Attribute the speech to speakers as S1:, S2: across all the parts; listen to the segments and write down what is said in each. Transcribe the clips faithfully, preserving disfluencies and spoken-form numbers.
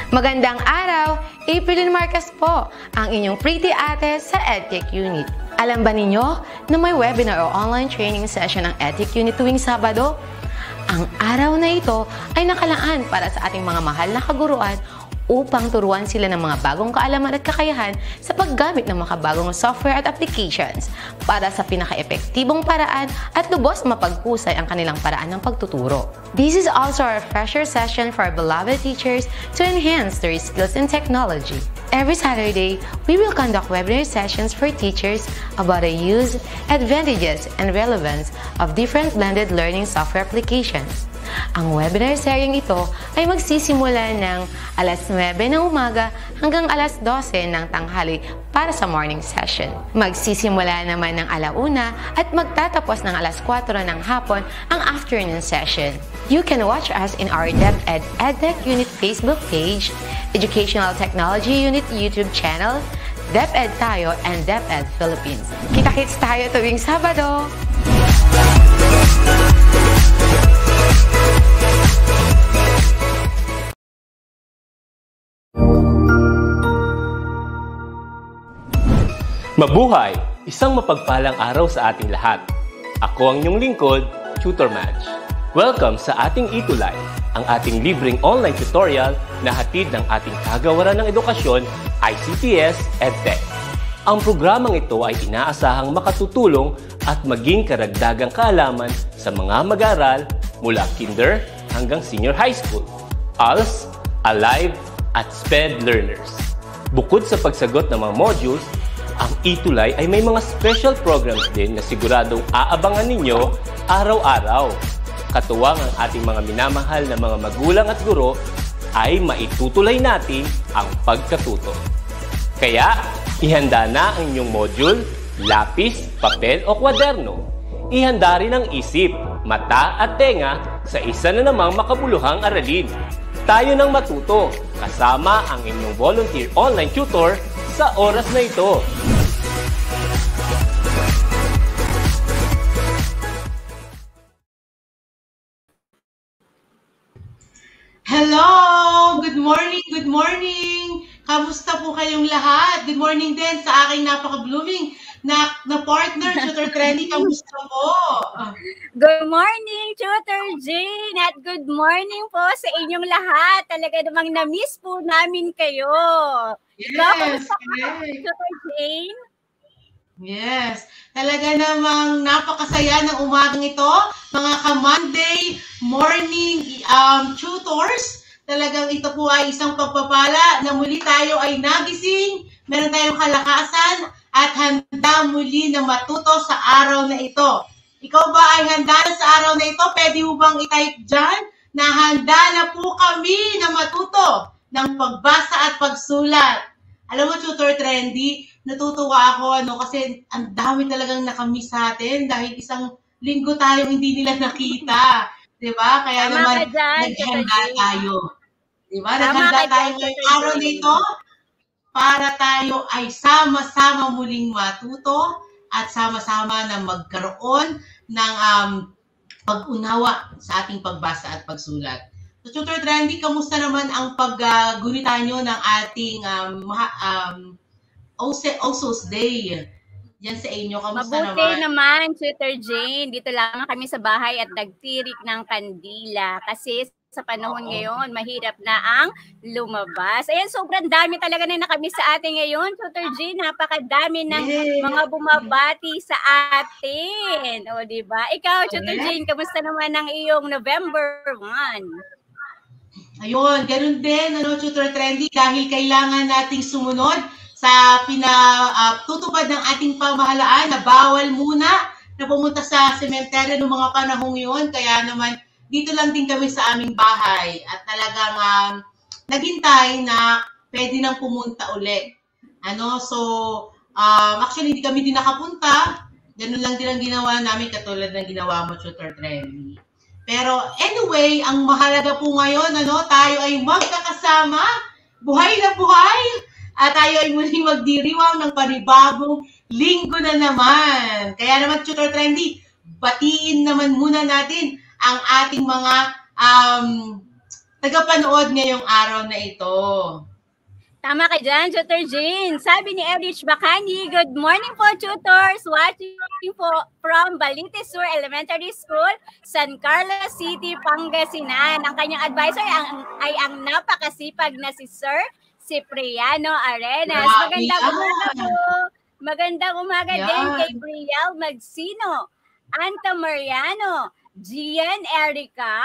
S1: Magandang araw! April Marcas po, ang inyong pretty ate sa EdTech Unit. Alam ba ninyo na may webinar o online training session ng EdTech Unit tuwing Sabado? Ang araw na ito ay nakalaan para sa ating mga mahal na kaguruan upang turuan sila ng mga bagong kaalaman at kakayahan sa paggamit ng makabagong software at applications para sa pinaka-epektibong paraan at lubos mapaghusay ang kanilang paraan ng pagtuturo. This is also a refresher session for our beloved teachers to enhance their skills in technology. Every Saturday, we will conduct webinar sessions for teachers about the use, advantages, and relevance of different blended learning software applications. Ang webinar seryeng ito ay magsisimula ng alas nuwebe ng umaga hanggang alas dose ng tanghali para sa morning session. Magsisimula naman ng alauna at magtatapos ng alas kwatro ng hapon ang afternoon session. You can watch us in our DepEd EdTech Unit Facebook page, Educational Technology Unit YouTube channel, DepEd Tayo, and DepEd Philippines. Kita-kits tayo tuwing Sabado!
S2: Mabuhay! Isang mapagpalang araw sa ating lahat. Ako ang inyong lingkod, Tutor Madge. Welcome sa ating eTulay, ang ating libreng online tutorial na hatid ng ating kagawaran ng edukasyon, I C T S EdTech. Ang programang ito ay inaasahang makatutulong at maging karagdagang kaalaman sa mga mag-aaral mula kinder hanggang senior high school, A L S, Alive, at SPED learners. Bukod sa pagsagot ng mga modules, ang eTulay ay may mga special programs din na siguradong aabangan ninyo araw-araw. Katuwang ang ating mga minamahal na mga magulang at guro ay maitutulay natin ang pagkatuto. Kaya, ihanda na ang inyong module, lapis, papel o kwaderno. Ihanda rin ang isip, mata at tenga sa isa na namang makabuluhang aralin. Tayo nang matuto kasama ang inyong volunteer online tutor sa oras na ito.
S3: Hello! Good morning! Good morning! Kamusta po kayong lahat? Good morning din sa aking napaka-blooming na, na partner, Tutor Trendy. Kamusta po?
S4: Good morning, Tutor Jane! At good morning po sa inyong lahat. Talaga namang na-miss po namin kayo.
S3: Yes!
S4: Ikaw, kamusta ka,
S3: Yes.
S4: Tutor Jane?
S3: Yes, talaga namang napakasaya ng umagang ito, mga ka-Monday morning um, tutors. Talagang ito po ay isang pagpapala na muli tayo ay nagising, meron tayong kalakasan at handa muli na matuto sa araw na ito. Ikaw ba ay handa na sa araw na ito? Pwede mo bang i-type dyan na handa na po kami na matuto ng pagbasa at pagsulat? Alam mo, Tutor Trendy, natutuwa ako ano kasi ang dami talagang nakamiss sa atin dahil isang linggo tayo hindi nila nakita. 'Di ba? Kaya
S4: Tama
S3: naman
S4: ka dyan,
S3: naghanda
S4: Tutor Jane.
S3: tayo. 'Di ba?
S4: Tama
S3: Naghanda
S4: ka
S3: tayo
S4: dyan,
S3: ngayong
S4: Tutor
S3: araw
S4: Jane.
S3: nito para tayo ay sama-sama muling matuto at sama-sama na magkaroon ng um, pag-unawa sa ating pagbasa at pagsulat. So, Tutor Trendy, kamusta naman ang paggunita nyo ng ating um, maha- um, Osos Day? Yan sa inyo, kamusta
S4: Mabuti
S3: naman?
S4: naman, Tutor Jane. Dito lang kami sa bahay at nagtirik ng kandila. Kasi sa panahon
S3: Oo.
S4: ngayon, mahirap na ang lumabas. Ayan, sobrang dami talaga na nakamiss sa atin ngayon, Tutor Jane. Napakadami ng
S3: Yes.
S4: mga bumabati sa atin. O, di ba? Ikaw, Tutor
S3: Correct.
S4: Jane, kamusta naman ang iyong November first?
S3: Ayun, ganun din, ano, Tutor Trendy, dahil kailangan nating sumunod sa pinatutupad ng ating pamahalaan na bawal muna na pumunta sa sementeryo ng mga panahong yun. Kaya naman, dito lang din kami sa aming bahay at talagang um, naghintay na pwede nang pumunta ulit. Ano, so, um, actually, hindi kami din nakapunta. Ganun lang din ang ginawa namin katulad ng ginawa mo, Tutor Trendy. Pero anyway, ang mahalaga po ngayon, ano, tayo ay magkakasama, buhay na buhay, at tayo ay muling magdiriwang ng panibagong linggo na naman. Kaya naman, Tutor Trendy, batiin naman muna natin ang ating mga um, tagapanood ngayong araw na ito.
S4: Tama ka dyan, Tutor Jane. Sabi ni Erich Bacani, good morning po, tutors. Watching po from Balite Sur Elementary School, San Carlos City, Pangasinan. Ang kanyang advisor ay ang, ay ang napakasipag na si Sir Cipriano Arenas. Magandang umaga po. Magandang umaga yeah. din kay Brielle Magsino, Anta Mariano, Gian Erica,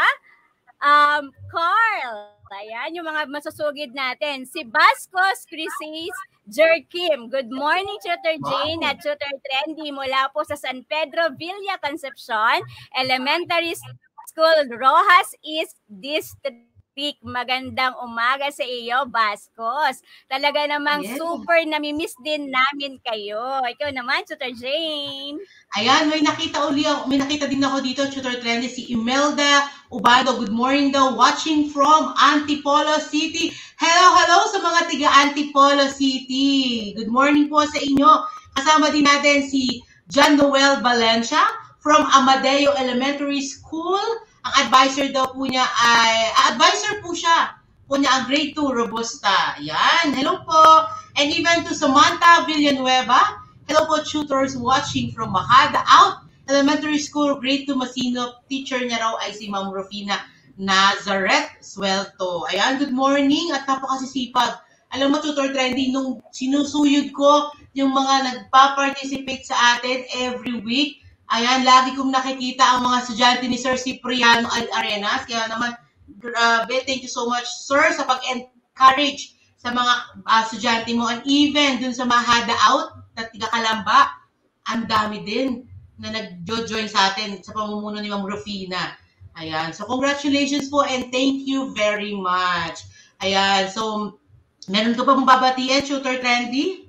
S4: um, Carl. Ayan, yung mga masusugid natin. Si Bascos Crisis Jerkim. Good morning, Tutor Jane wow. at Tutor Trendy mula po sa San Pedro Villa Concepcion Elementary School, Rojas East District. Magandang umaga sa iyo, Bascos. Talaga namang yeah. super namimiss din namin kayo. Ikaw naman, Tutor Jane.
S3: Ayan, may nakita uli ako, may nakita din ako dito, Tutor Trendy, si Imelda Ubado. Good morning daw, watching from Antipolo City. Hello, hello sa mga tiga Antipolo City. Good morning po sa inyo. Kasama din natin si John Noel Valencia from Amadeo Elementary School. Ang advisor daw po niya ay, advisor po siya po niya ang grade two Robusta. Yan, hello po. And even to Samantha Villanueva. Hello po, tutors watching from Mahada Out Elementary School, grade two Masino. Teacher niya raw ay si Ma'am Rufina Nazareth Suelto. Ayan, good morning at napakasisipag. Alam mo, Tutor Trendy, nung sinusuyod ko yung mga nagpa-participate sa atin every week, ayan, lagi kong nakikita ang mga estudyante ni Sir Cipriano Arenas. Kaya naman, grabe, thank you so much, Sir, sa pag-encourage sa mga uh, estudyante mo. And even dun sa Mahada Out, na tiga Kalamba, ang dami din na nag-join sa atin sa pamumuno ni Ma'am Rufina. Ayan, so congratulations po and thank you very much. Ayan, so meron ka pa mong babatiin, Tutor Trendy?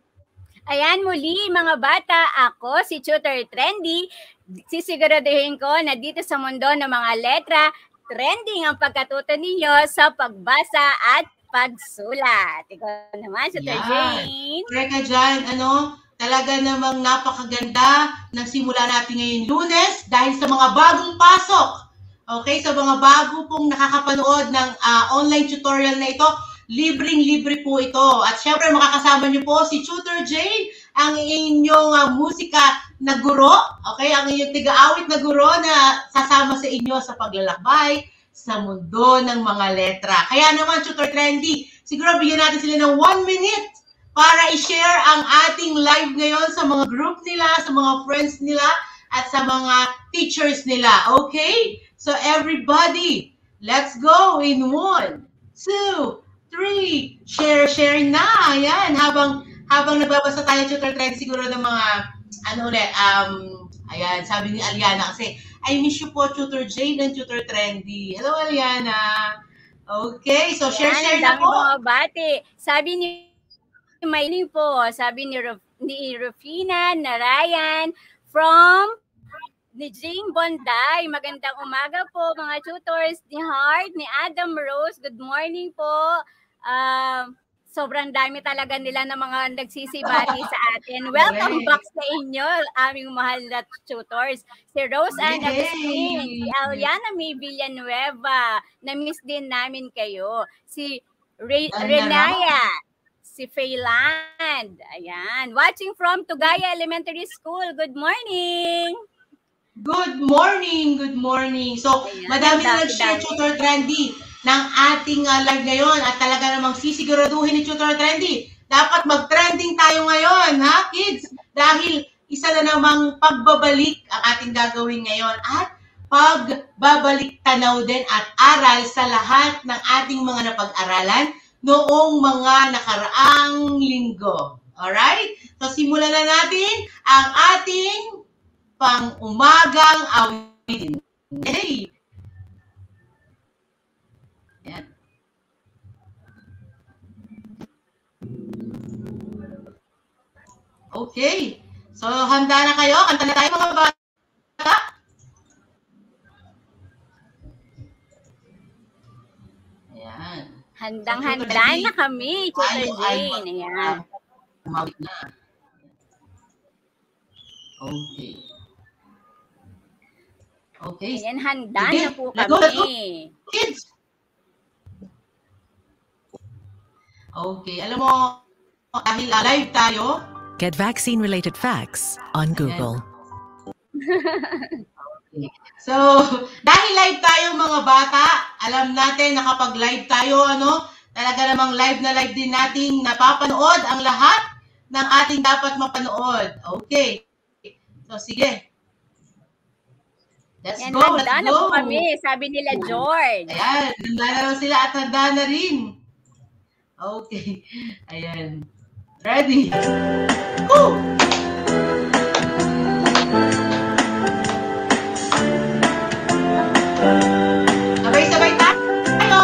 S4: Ayan, muli mga bata, ako si Tutor Trendy. Sisiguraduhin ko na dito sa mundo ng mga letra, trending ang pagkatuto ninyo sa pagbasa at pagsulat. Ikaw naman, Tutor Jane.
S3: Correct ka dyan. Ano, talaga namang napakaganda ng simula natin ngayon Lunes dahil sa mga bagong pasok. Okay, sa mga bago pong nakakapanood ng uh, online tutorial na ito, libreng-libre po ito. At syempre makakasama niyo po si Tutor Jane, ang inyong uh, musika na guro, okay? Ang inyong tiga-awit na guro na sasama sa inyo sa paglalakbay sa mundo ng mga letra. Kaya naman, Tutor Trendy, siguro bigyan natin sila ng one minute para i-share ang ating live ngayon sa mga group nila, sa mga friends nila, at sa mga teachers nila. Okay? So everybody, let's go in one, two, three, share, share na. Ayan, habang habang nagbabasa tayo, Tutor Trendy, siguro ng mga, ano ulit, um, ayan, sabi ni Aliana kasi, I miss you po, Tutor Jane and Tutor Trendy. Hello, Aliana. Okay, so share, share na po.
S4: Mga bati. Sabi ni Maylin po, sabi ni, Ruf, ni Rufina Narayan from ni Jane Bonday. Magandang umaga po, mga tutors ni Hart, ni Adam Rose. Good morning po. Um, sobrang dami talaga nila ng mga nagsisibati sa atin. Welcome back sa inyo, aming mahal na tutors. Si Rose Ann Agustin, si Aliana May Villanueva, na-miss din namin kayo. Si Re- Renaya, si Fayland, ayan. Watching from Tugaya Elementary School, good morning!
S3: Good morning, good morning. So, ayan, madami na nag-share, Tutor Trendy, ng ating uh, live ngayon at talaga namang sisiguraduhin ni Tutor Trendy. Dapat mag-trending tayo ngayon, ha, kids? Dahil isa na namang pagbabalik ang ating gagawin ngayon at pagbabalik tanaw din at aral sa lahat ng ating mga napag-aralan noong mga nakaraang linggo. Alright? So, simulan na natin ang ating pang-umagang awitin. Hey! Yan. Okay. So, handa na kayo? Kanta na tayo mga bata? Ayan.
S4: Handang-handa so, na kami, Tutor Jane. Ayan.
S3: Umawit na. Okay. Okay.
S4: Ayan, handa
S3: Sige,
S4: na po
S3: let's go, let's go.
S4: kami.
S3: Kids, Okay. Alam mo, dahil live tayo.
S5: Get vaccine-related facts on Google.
S3: Okay. So, dahil live tayo mga bata, alam natin na kapag live tayo, ano, talaga namang live na live din nating napapanood ang lahat ng ating dapat mapanood. Okay. So, sige. Let's
S4: Yan,
S3: go, let's
S4: handa na
S3: go.
S4: po kami, sabi nila George.
S3: Ayan, handa na raw sila at handa na rin. Okay. Ayan. Ready? Go! Sabay-sabay tayo!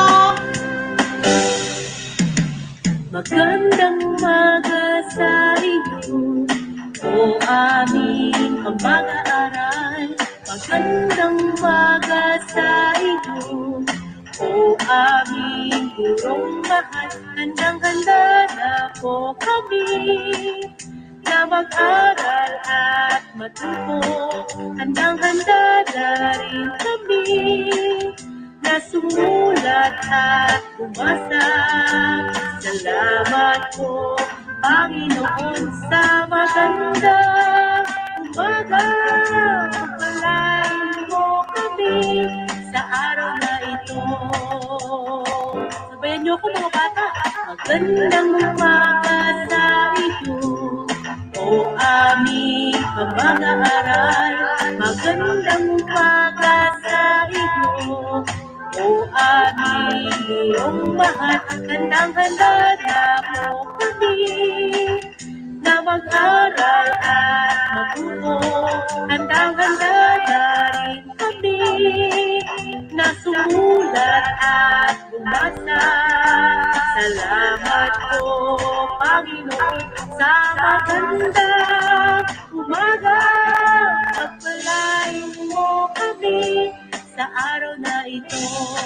S6: Magandang umaga sa inyo, o aming mag-aaral. Magandang umaga sa inyo, o aming gurong mahal. Handang-handa na po kami na mag-aral at matuto. Handang-handa na rin kami na sumulat at umasa. Salamat po, Panginoon, sa magandang umaga. Pagpalain mo kami sa araw na ito. Sabayan niyo ako mga bata. Magandang umaga sa iyo, o aming pag-aaral. Magandang umaga sa iyo, o aming iyong mahal. Handang-handa na po kami na mag-aral at matuto. Handang-handa na rin kami na sumulat at bumasa. Salamat po, Panginoon, sa magandang umaga. Pagpalain mo kami sa araw na ito.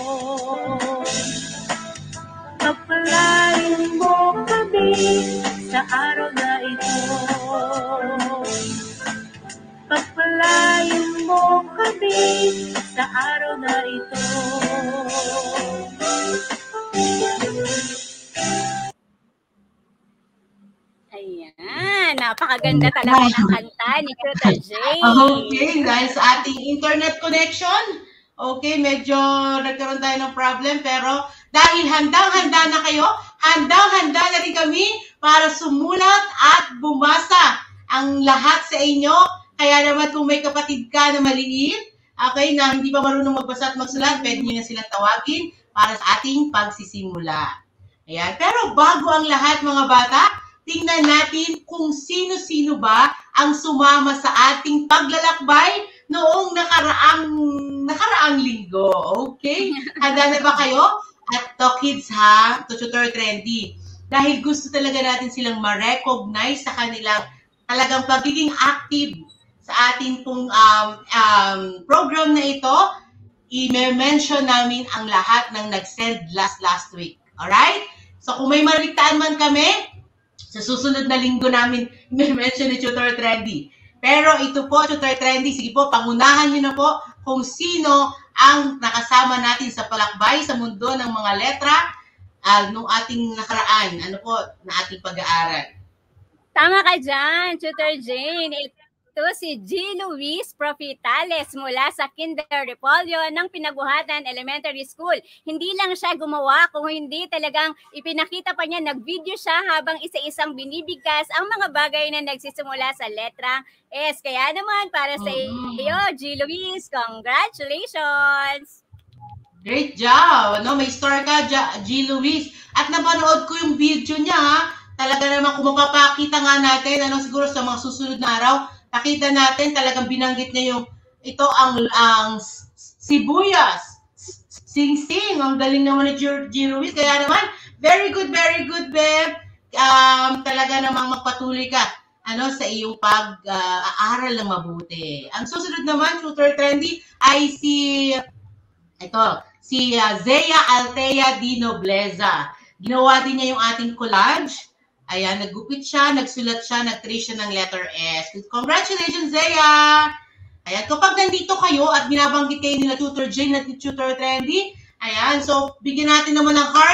S6: Pagpalain mo kami sa araw na ito. Pagpalain mo kami sa araw na ito.
S4: Ayan, napakaganda talaga ng kanta ni Tutor Jane.
S3: Okay, dahil sa ating internet connection, okay, medyo nagkaroon tayo ng problem, pero dahil handang-handa na kayo, handang-handa na rin kami para sumulat at bumasa ang lahat sa inyo. Kaya naman kung may kapatid ka na maliit, okay, na hindi pa marunong magbasa at magsulat, pwede nyo na silang tawagin para sa ating pagsisimula. Ayan. Pero bago ang lahat mga bata, tingnan natin kung sino-sino ba ang sumama sa ating paglalakbay noong nakaraang nakaraang linggo. Okay? Handa na ba kayo? At to kids ha, to Tutor Trendy. Dahil gusto talaga natin silang ma-recognize sa kanilang talagang pagiging active sa ating pong um, um, program na ito, i-mention namin ang lahat ng nag-send last last week. Alright? So kung may maligtaan man kami, sa susunod na linggo namin i-mention ni Tutor Trendy. Pero ito po, Tutor Trendy, sige po, pangunahan niyo na po kung sino ang nakasama natin sa palakbay sa mundo ng mga letra uh, nung ating nakaraan, ano po, na ating pag-aaral.
S4: Tama ka dyan, Tutor Jane. Ito si G. Luis Profitales mula sa Kinder Repolyo ng Pinaguhatan Elementary School. Hindi lang siya gumawa, kung hindi talagang ipinakita pa niya, nag-video siya habang isa-isang binibigkas ang mga bagay na nagsisimula sa letra S. Kaya naman, para sa iyo, G. Luis, congratulations!
S3: Great job! Ano, may star ka, G. Luis. At napanood ko yung video niya, ha? Talaga naman, kung mapapakita nga natin, ano, siguro sa mga susunod na araw, nakita natin, talagang binanggit niya yung, ito ang, ang sibuyas. Sing-sing, ang galing naman ni G. Luis. Kaya naman, very good, very good, Beb. Um, talaga namang magpatuloy ka, ano, sa iyong pag-aaral uh, ng mabuti. Ang susunod naman, Tutor Trendy, ay si, ito, si uh, Zea Altea Di Nobleza. Ginawa din niya yung ating collage. Ayan, naggupit siya, nagsulat siya, nag-trace siya ng letter S. Congratulations, Zea! Ayan, kapag nandito kayo at binabanggit kayo nila Tutor Jane at Tutor Trendy, ayan, so bigyan natin naman ng heart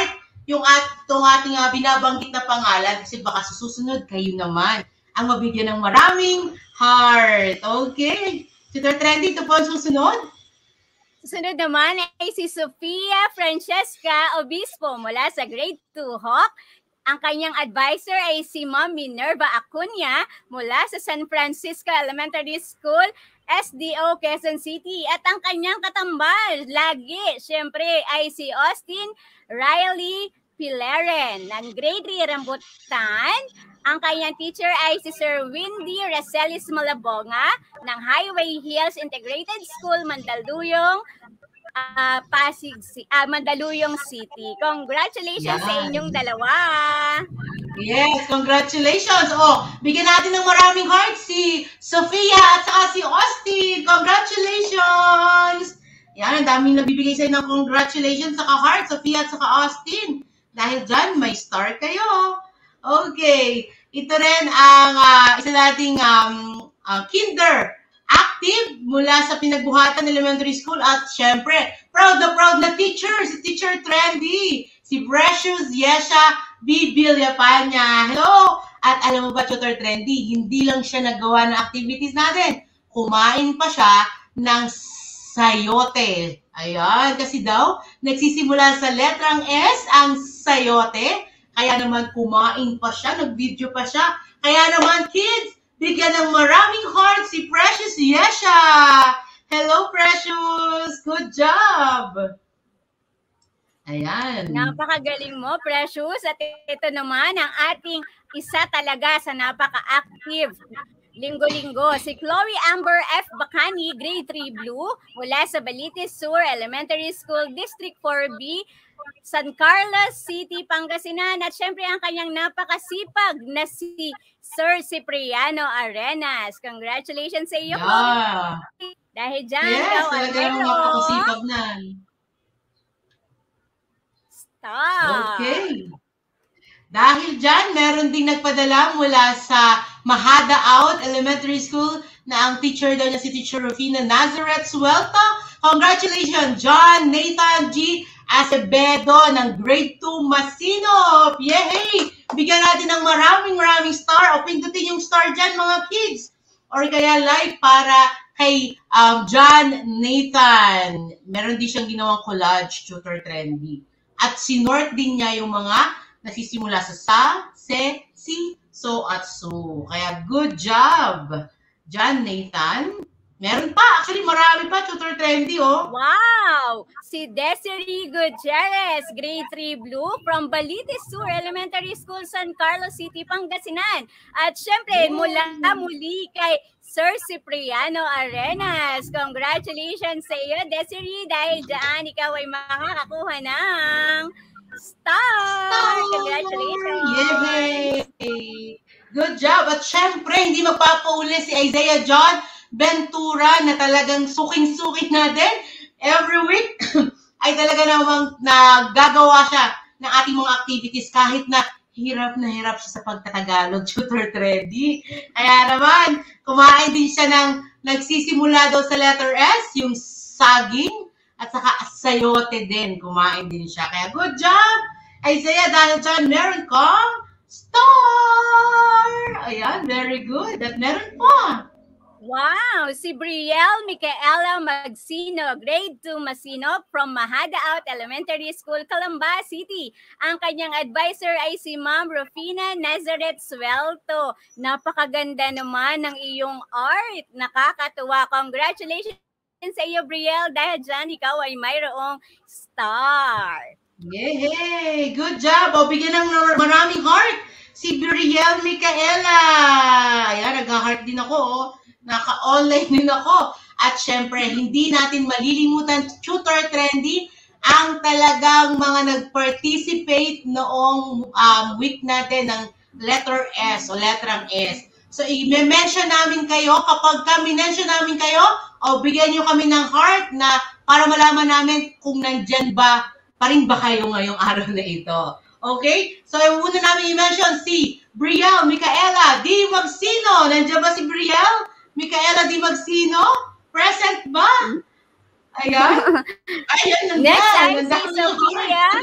S3: yung at, itong ating uh, binabanggit na pangalan kasi baka sa susunod kayo naman ang mabigyan ng maraming heart. Okay? Tutor Trendy, ito po ang susunod.
S4: Susunod naman ay si Sofia Francesca Obispo mula sa grade two Hawk. Ang kanyang advisor ay si Ma'am Minerva Acuña mula sa San Francisco Elementary School, S D O, Quezon City. At ang kanyang katambal lagi, syempre, ay si Austin Riley Pileren ng grade three Rambutan. Ang kanyang teacher ay si Sir Windy Racelis Malabonga ng Highway Hills Integrated School, Mandaluyong, uh, Pasig, uh, Mandaluyong City. Congratulations Yan. Sa inyong dalawa!
S3: Yes, congratulations! Oh, bigyan natin ng maraming hearts si Sofia at saka si Austin. Congratulations! Yan, ang daming nabibigay sa inyo ng congratulations saka hearts, Sofia at saka Austin. Dahil dyan, may star kayo. Okay. Ito rin ang uh, isa nating um, uh, kinder active mula sa Pinagbuhatan Elementary School at syempre, proud na proud na teacher, si Teacher Trendy, si Precious Yesha B. Villapana. Hello! At alam mo ba, Tutor Trendy, hindi lang siya nagawa ng activities natin. Kumain pa siya ng sayote. Ayan, kasi daw, nagsisimula sa letrang S ang sayote. Kaya naman kumain pa siya, nag-video pa siya. Kaya naman kids, bigyan ng maraming heart si Precious Yesha. Hello Precious, good job. Ayan.
S4: Napakagaling mo Precious. At ito naman ang ating isa talaga sa napaka-active linggo-linggo, si Chloe Amber F. Bacani, grade three Blue, mula sa Balites Sur Elementary School, District four B, San Carlos City, Pangasinan. At syempre ang kanyang napakasipag na si Sir Cipriano Arenas. Congratulations sa iyo.
S3: Yeah.
S4: Dahil dyan,
S3: yes,
S4: ikaw ay
S3: talagang napakasipag na.
S4: Stop.
S3: Okay. Dahil dyan, meron ding nagpadala mula sa Mahada Out Elementary School na ang teacher daw niya si Teacher Rufina Nazareth Suelta. Congratulations, John Nathan G. Acevedo ng grade two Masinop. Yay! Bigyan natin ng maraming maraming star o pindutin yung star dyan mga kids. Or kaya like para kay um, John Nathan. Meron din siyang ginawang collage, Tutor Trendy. At sinort din niya yung mga nasisimula sa sa, se, si, so, at so. Kaya good job, John Nathan. Meron pa. Actually, marami pa, Tutor Trendy, oh.
S4: Wow! Si Desiree Gutierrez, grade three Blue, from Balites Sur Elementary School, San Carlos City, Pangasinan. At syempre, mula muli kay Sir Cipriano Arenas. Congratulations sa iyo, Desiree, dahil dyan ikaw ay makakakuha ng star! Star! Congratulations!
S3: Yay! Good job! At syempre, hindi magpapauli si Isaiah John Ventura na talagang suking-suking natin every week ay talaga namang nagagawa siya ng ating mga activities kahit na hirap na hirap siya sa pagtatagalog, Tutor Trendy. Kaya naman, kumain din siya ng nagsisimula daw sa letter S, yung saging, at saka sayote din, kumain din siya. Kaya good job, Isaiah, dahil dyan meron kang star! Ayan, very good. At meron pa.
S4: Wow! Si Brielle Micaela Magsino, grade two Masino, from Mahada Out Elementary School, Calamba City. Ang kanyang advisor ay si Ma'am Rufina Nazareth Suelto. Napakaganda naman ng iyong art. Nakakatuwa. Congratulations sa iyo, Brielle, dahil dyan ikaw ay mayroong star.
S3: Yay! Good job! O, bigyan ng maraming heart si Brielle Micaela. Ayan, nag-heart din ako, oh. Naka-online din ako. At syempre, hindi natin malilimutan, Tutor Trendy, ang talagang mga nag-participate noong um, week natin ng letter S o letrang S. So, i-mention namin kayo. Kapag ka-mention namin kayo, o bigyan nyo kami ng heart na para malaman namin kung nandyan ba, pa rin ba kayo ngayong araw na ito. Okay? So, muna namin i-mention si Brielle Micaela D. Magsino. Nandiyan ba si Brielle Micaela Di Magsino? Present ba? Ayan. Ayan, nandiyan.
S4: Next time si Sophia.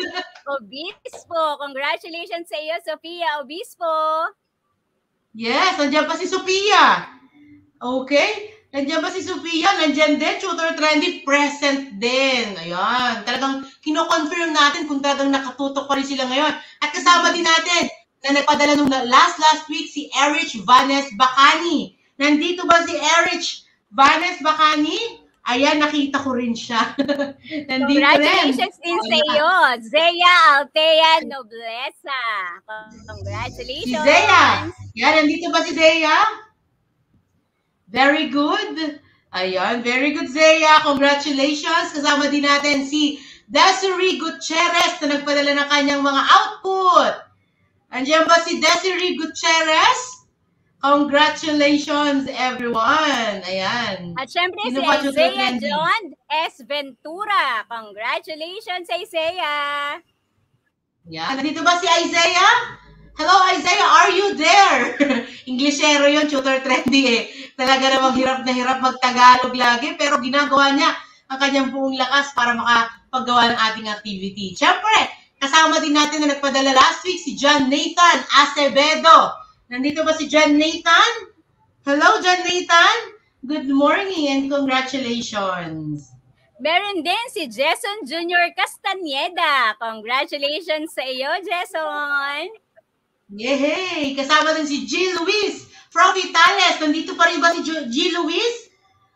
S4: Obispo. Congratulations sa iyo, Sophia Obispo.
S3: Yes, nandiyan pa si Sophia. Okay? Nandiyan ba si Sophia? Nandiyan din. Tutor Trendy, present din. Ayan. Talagang kino-confirm natin kung talagang nakatutok pa rin sila ngayon. At kasama din natin na nagpadala nung last last week si Erich Vanes Bacani. Nandito ba si Erich Vanes Bacani? Ayan, nakita ko rin siya. Nandito
S4: Congratulations
S3: rin.
S4: din sa iyo, Zea Altea Noblesa. Congratulations.
S3: Si Zea. Yan, nandito ba si Zea? Very good. Ayan, very good, Zea. Congratulations. Kasama din natin si Desiree Gutierrez na nagpadala ng kanyang mga output. Andiyan ba si Desiree Gutierrez? Congratulations, everyone. Ayan.
S4: At syempre
S3: Sino
S4: si
S3: ba, Tutor
S4: Isaiah
S3: Trendy?
S4: John S. Ventura. Congratulations, Isaiah.
S3: Yan. Nandito ba si Isaiah? Hello, Isaiah, are you there? Englishero yun, Tutor Trendy eh. Talaga namang hirap na hirap mag-Tagalog lagi, pero ginagawa niya ang kanyang buong lakas para makapagawa ng ating activity. Siyempre, kasama din natin na nagpadala last week si John Nathan Acevedo. Nandito ba si John Nathan? Hello, John Nathan. Good morning and congratulations.
S4: Meron din si Jason Junior Castaneda. Congratulations sa iyo, Jason.
S3: Yehey! Kasama din si G. Luis from Vitales. Nandito pa rin ba si G. Luis?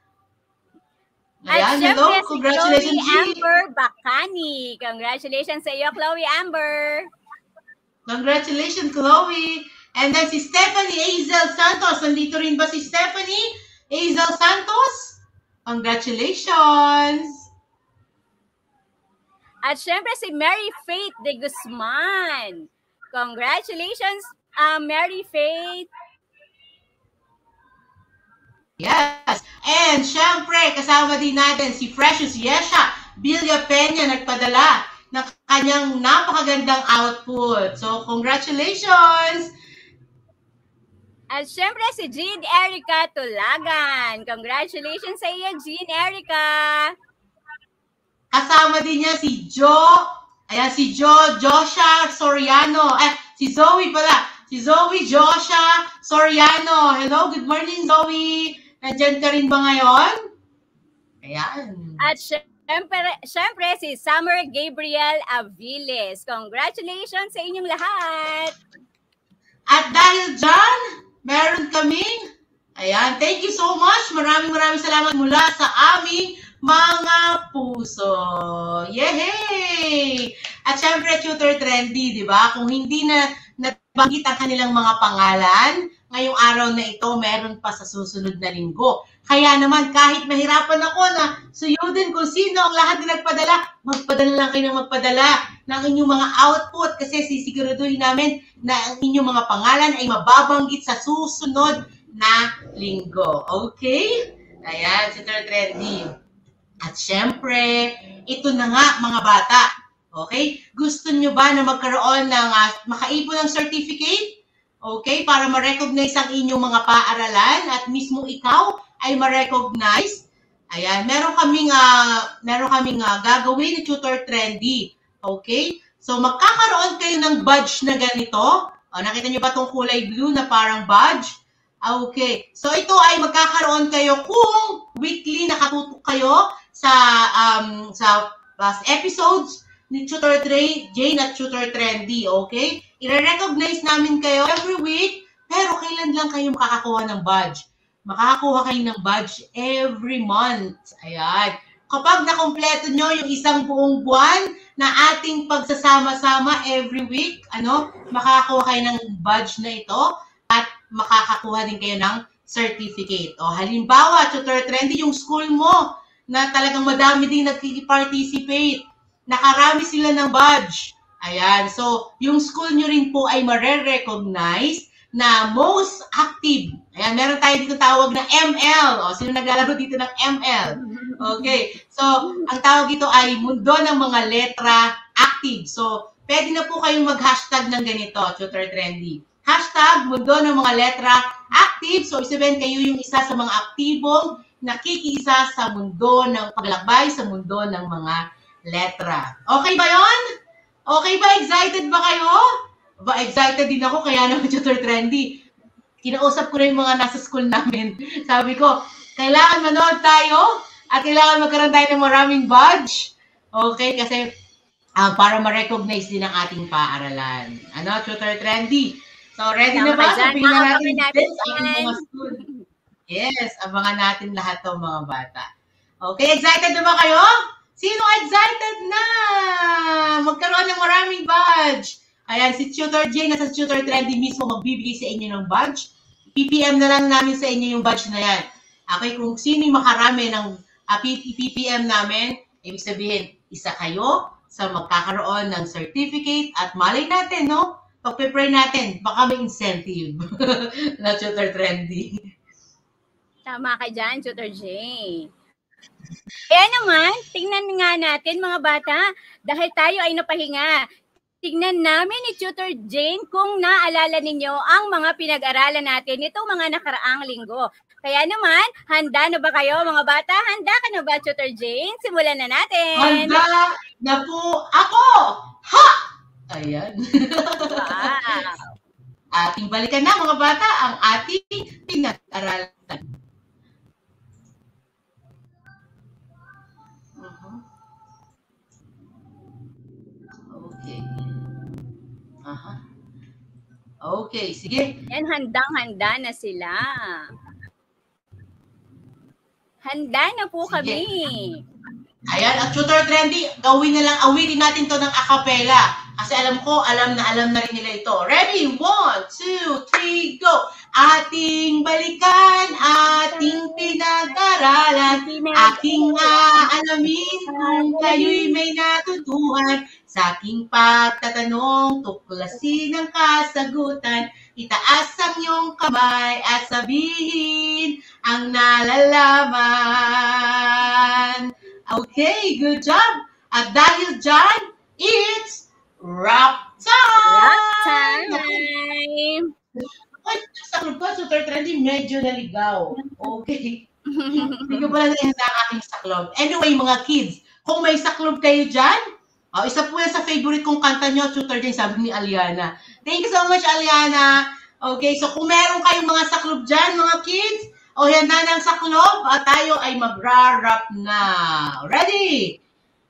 S4: At
S3: Ayan,
S4: syempre
S3: hello.
S4: si
S3: Congratulations,
S4: Chloe
S3: G.
S4: Amber Bacani. Congratulations sa iyo, Chloe Amber.
S3: Congratulations, Chloe. And then si Stephanie Azel Santos. Nandito rin ba si Stephanie Azel Santos? Congratulations.
S4: At syempre si Mary Faith de Guzman. Congratulations, uh, Mary Faith.
S3: Yes. And syempre, kasama din natin si Precious Yesha Villa Peña nagpadala ng kanyang napakagandang output. So, congratulations.
S4: At syempre si Jean Erica Tulagan. Congratulations sa iyo, Jean Erica.
S3: Kasama din niya si Joe, ayan, si Joe Joshua Soriano. Eh, si Zoe pala. Si Zoe Joshua Soriano. Hello, good morning, Zoe. Nandiyan ka rin ba ngayon? Ayan.
S4: At syempre, syempre si Summer Gabriel Aviles. Congratulations sa inyong lahat.
S3: At dahil dyan, meron kaming, ayan, thank you so much. Maraming maraming salamat mula sa aming mga puso. Yehey! At syempre, Tutor Trendy, di ba? Kung hindi na nabanggit ang kanilang mga pangalan, ngayong araw na ito, meron pa sa susunod na linggo. Kaya naman, kahit mahirapan ako na suyudin kung sino ang lahat na nagpadala, magpadala lang kayo ng magpadala ng inyong mga output kasi sisiguraduhin namin na ang inyong mga pangalan ay mababanggit sa susunod na linggo. Okay? Ayan, Tutor Trendy. At syempre, ito na nga mga bata. Okay? Gusto nyo ba na magkaroon ng, uh, makaipon ng certificate? Okay? Para ma-recognize ang inyong mga paaralan at mismo ikaw ay ma-recognize. Ayan, meron kaming, uh, meron kaming uh, gagawin ni Tutor Trendy. Okay? So, magkakaroon kayo ng badge na ganito. O, nakita nyo ba itong kulay blue na parang badge? Okay. So, ito ay magkakaroon kayo kung weekly nakatutok kayo sa um, sa past episodes ni Tutor Jane at Tutor Trendy, okay? I-recognize namin kayo every week, pero kailan lang kayo makakakuha ng badge? Makakakuha kayo ng badge every month. Ayan. Kapag nakompleto nyo yung isang buong buwan na ating pagsasama-sama every week, ano, makakakuha kayo ng badge na ito at makakakuha din kayo ng certificate. O halimbawa, Tutor Trendy, yung school mo, na talagang madami din nagki-participate. Nakarami sila ng badge. Ayan. So, yung school nyo rin po ay mare-recognize na most active. Ayan, meron tayo dito tawag na M L. O, sino naglalaro dito ng M L? Okay. So, ang tawag dito ay mundo ng mga letra active. So, pwede na po kayong mag-hashtag ng ganito, Tutor Trendy. Hashtag mundo ng mga letra active. So, isabihin kayo yung isa sa mga aktibong nakikiisa sa mundo ng paglakbay, sa mundo ng mga letra. Okay ba yon? Okay ba? Excited ba kayo? Ba, excited din ako, kaya naman Tutor Trendy. Kinausap ko na yung mga nasa school namin. Sabi ko, kailangan manood tayo at kailangan magkaroon tayo ng maraming badge. Okay, kasi uh, para ma-recognize din ang ating paaralan. Ano, Tutor Trendy? So, ready na ba? Sabihin na natin this ating mga school. Yes, abangan natin lahat ng mga bata. Okay, excited na ba kayo? Sino excited na? Magkaroon ng maraming badge. Ayan, si Tutor Jane at si Tutor Trendy mismo magbibigay sa inyo ng badge. P P M na lang namin sa inyo yung badge na yan. Okay, kung sino yung makarami ng uh, P P M namin, ibig sabihin, isa kayo sa magkakaroon ng certificate at malay natin, no? Pag-prepare natin, baka may incentive na Tutor Trendy.
S4: Tama ka dyan, Tutor Jane. Kaya naman, tingnan nga natin mga bata, dahil tayo ay napahinga. Tingnan namin ni Tutor Jane kung naalala ninyo ang mga pinag-aralan natin itong mga nakaraang linggo. Kaya naman, handa na ba kayo mga bata? Handa ka na ba, Tutor Jane? Simulan na natin.
S3: Handa na po ako! Ha! Ayan.
S4: Wow.
S3: Ating balikan na mga bata ang ating pinag-aralan. Okay. Aha. Okay, sige.
S4: Yan, handang-handa na sila. Handa na po
S3: Sige.
S4: kami.
S3: Ayan, at Tutor Trendy, gawin na lang, awitin natin to ng acapella. Kasi alam ko, alam na alam na rin nila ito. Ready? One, two, three, go! Ating balikan, ating pinag-aralan, aking aalamin kung kayo'y may natutuhan. Sa aking pagtatanong, tuklasin ang kasagutan. Itaas ang iyong kamay at sabihin ang nalalaman. Okay, good job. At dahil dyan, it's rap time!
S4: Rap time!
S3: Ay, sa club ko, Tutor Trendy, medyo naligaw. Okay. Hindi ko pala nahihanda ang aking saklog. Anyway, mga kids, kung may saklog kayo dyan, oh, isa po yan sa favorite kong kanta nyo, Tutor Jane, sabi ni Aliana. Thank you so much, Aliana. Okay, so kung meron kayong mga saklob dyan, mga kids, o handa ng saklob, at tayo ay magra-rap na. Ready?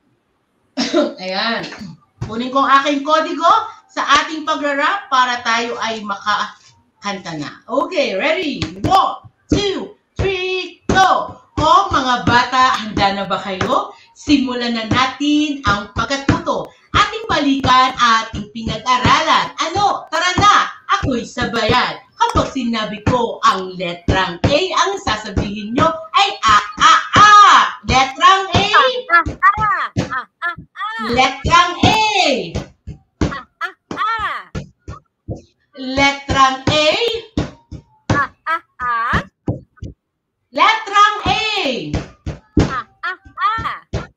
S3: Ayan. Kunin ko ang aking kodigo sa ating pagra-rap para tayo ay makakanta na. Okay, ready? One, two, three, go! O mga bata, handa na ba kayo? Simulan na natin ang pagkatuto. Ating balikan, ating pinag-aralan. Ano? Tara na! Ako'y sabayan. Kapag sinabi ko ang letrang A, ang sasabihin nyo ay A, A, A. Letrang A.
S4: Ah, ah, ah, ah, ah.
S3: Letrang A.
S4: Ah, ah, ah.
S3: Letrang A.
S4: Ah, ah, ah.
S3: Letrang A.
S4: Ah, ah, ah.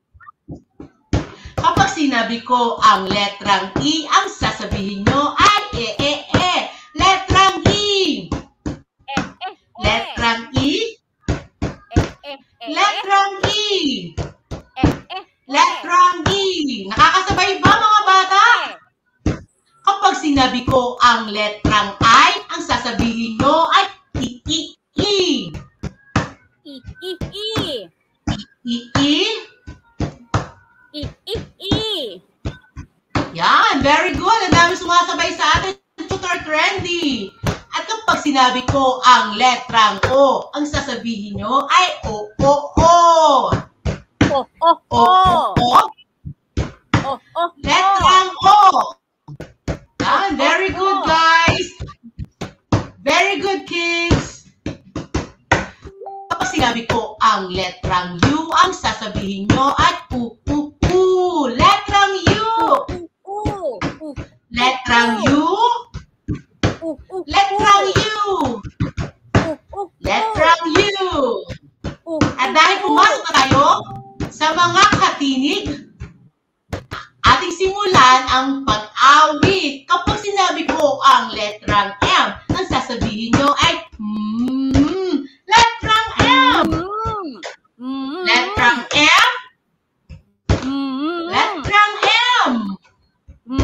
S3: Kapag sinabi ko ang letrang E, ang sasabihin nyo ay E, E, E. Letrang E.
S4: Eh, eh, eh.
S3: Letrang E.
S4: Eh, eh, eh.
S3: Letrang E.
S4: Eh, eh,
S3: Letrang E. Nakakasabay ba mga bata?
S4: eh.
S3: Kapag sinabi ko ang letrang I, ang sasabihin nyo ay I, I, I.
S4: I, i, i.
S3: I, I.
S4: I, i, i.
S3: Yan, very good. Ang dami sumasabay sa atin, Tutor Trendy. At kapag sinabi ko ang letrang O, ang sasabihin nyo ay O, O, O.
S4: Oh, oh,
S3: O, O,
S4: oh.
S3: O.
S4: Oh, oh,
S3: Letrang O. Yan, very good, guys. Very good, kids. Kapag sinabi ko ang letrang U, ang sasabihin nyo ay U, U, U. Letrang U.
S4: oh. Uh,
S3: Letrang U.
S4: uh, uh,
S3: Letrang U.
S4: uh, uh,
S3: Letrang U.
S4: uh,
S3: At dahil pumasok na tayo sa mga katinig, ating simulan ang pag-awit. Kapag sinabi ko ang letrang M, ang sasabihin nyo ay mm, letrang M.
S4: mm,
S3: Letrang M.
S4: mm,
S3: Letrang M.
S4: mm,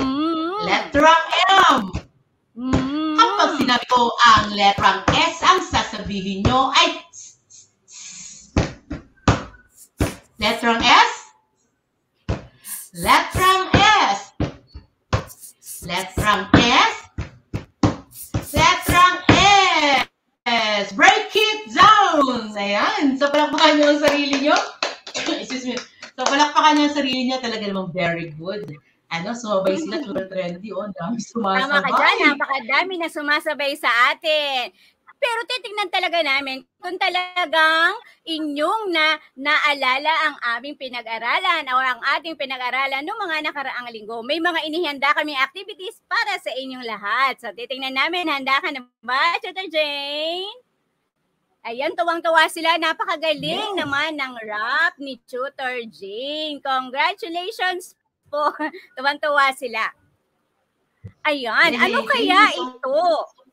S3: letrang M.
S4: Mm.
S3: Kapag sinabi ko ang letrang S, ang sasabihin nyo ay letrang S, letrang S, letrang S, letrang S. Break it down! Ayan. So, palakpakan nyo ang sarili nyo. Excuse me. So, palakpakan nyo ang sarili nyo. Talaga namang very good. Ano, sumabay sila. Super trendy. Oh, dami sumasabay.
S4: Tama ka dyan. Napakadami na sumasabay sa atin. Pero titignan talaga namin kung talagang inyong na naalala ang aming pinag-aralan o ang ating pinag-aralan noong mga nakaraang linggo. May mga inihanda kaming activities para sa inyong lahat. So titignan namin, handa ka na ba, Tutor Jane? Ayan, tuwang-tuwa sila. Napakagaling yes. naman ng rap ni Tutor Jane. Congratulations po. Tuwang-tuwa sila. Ayan, hey, ano kaya ito?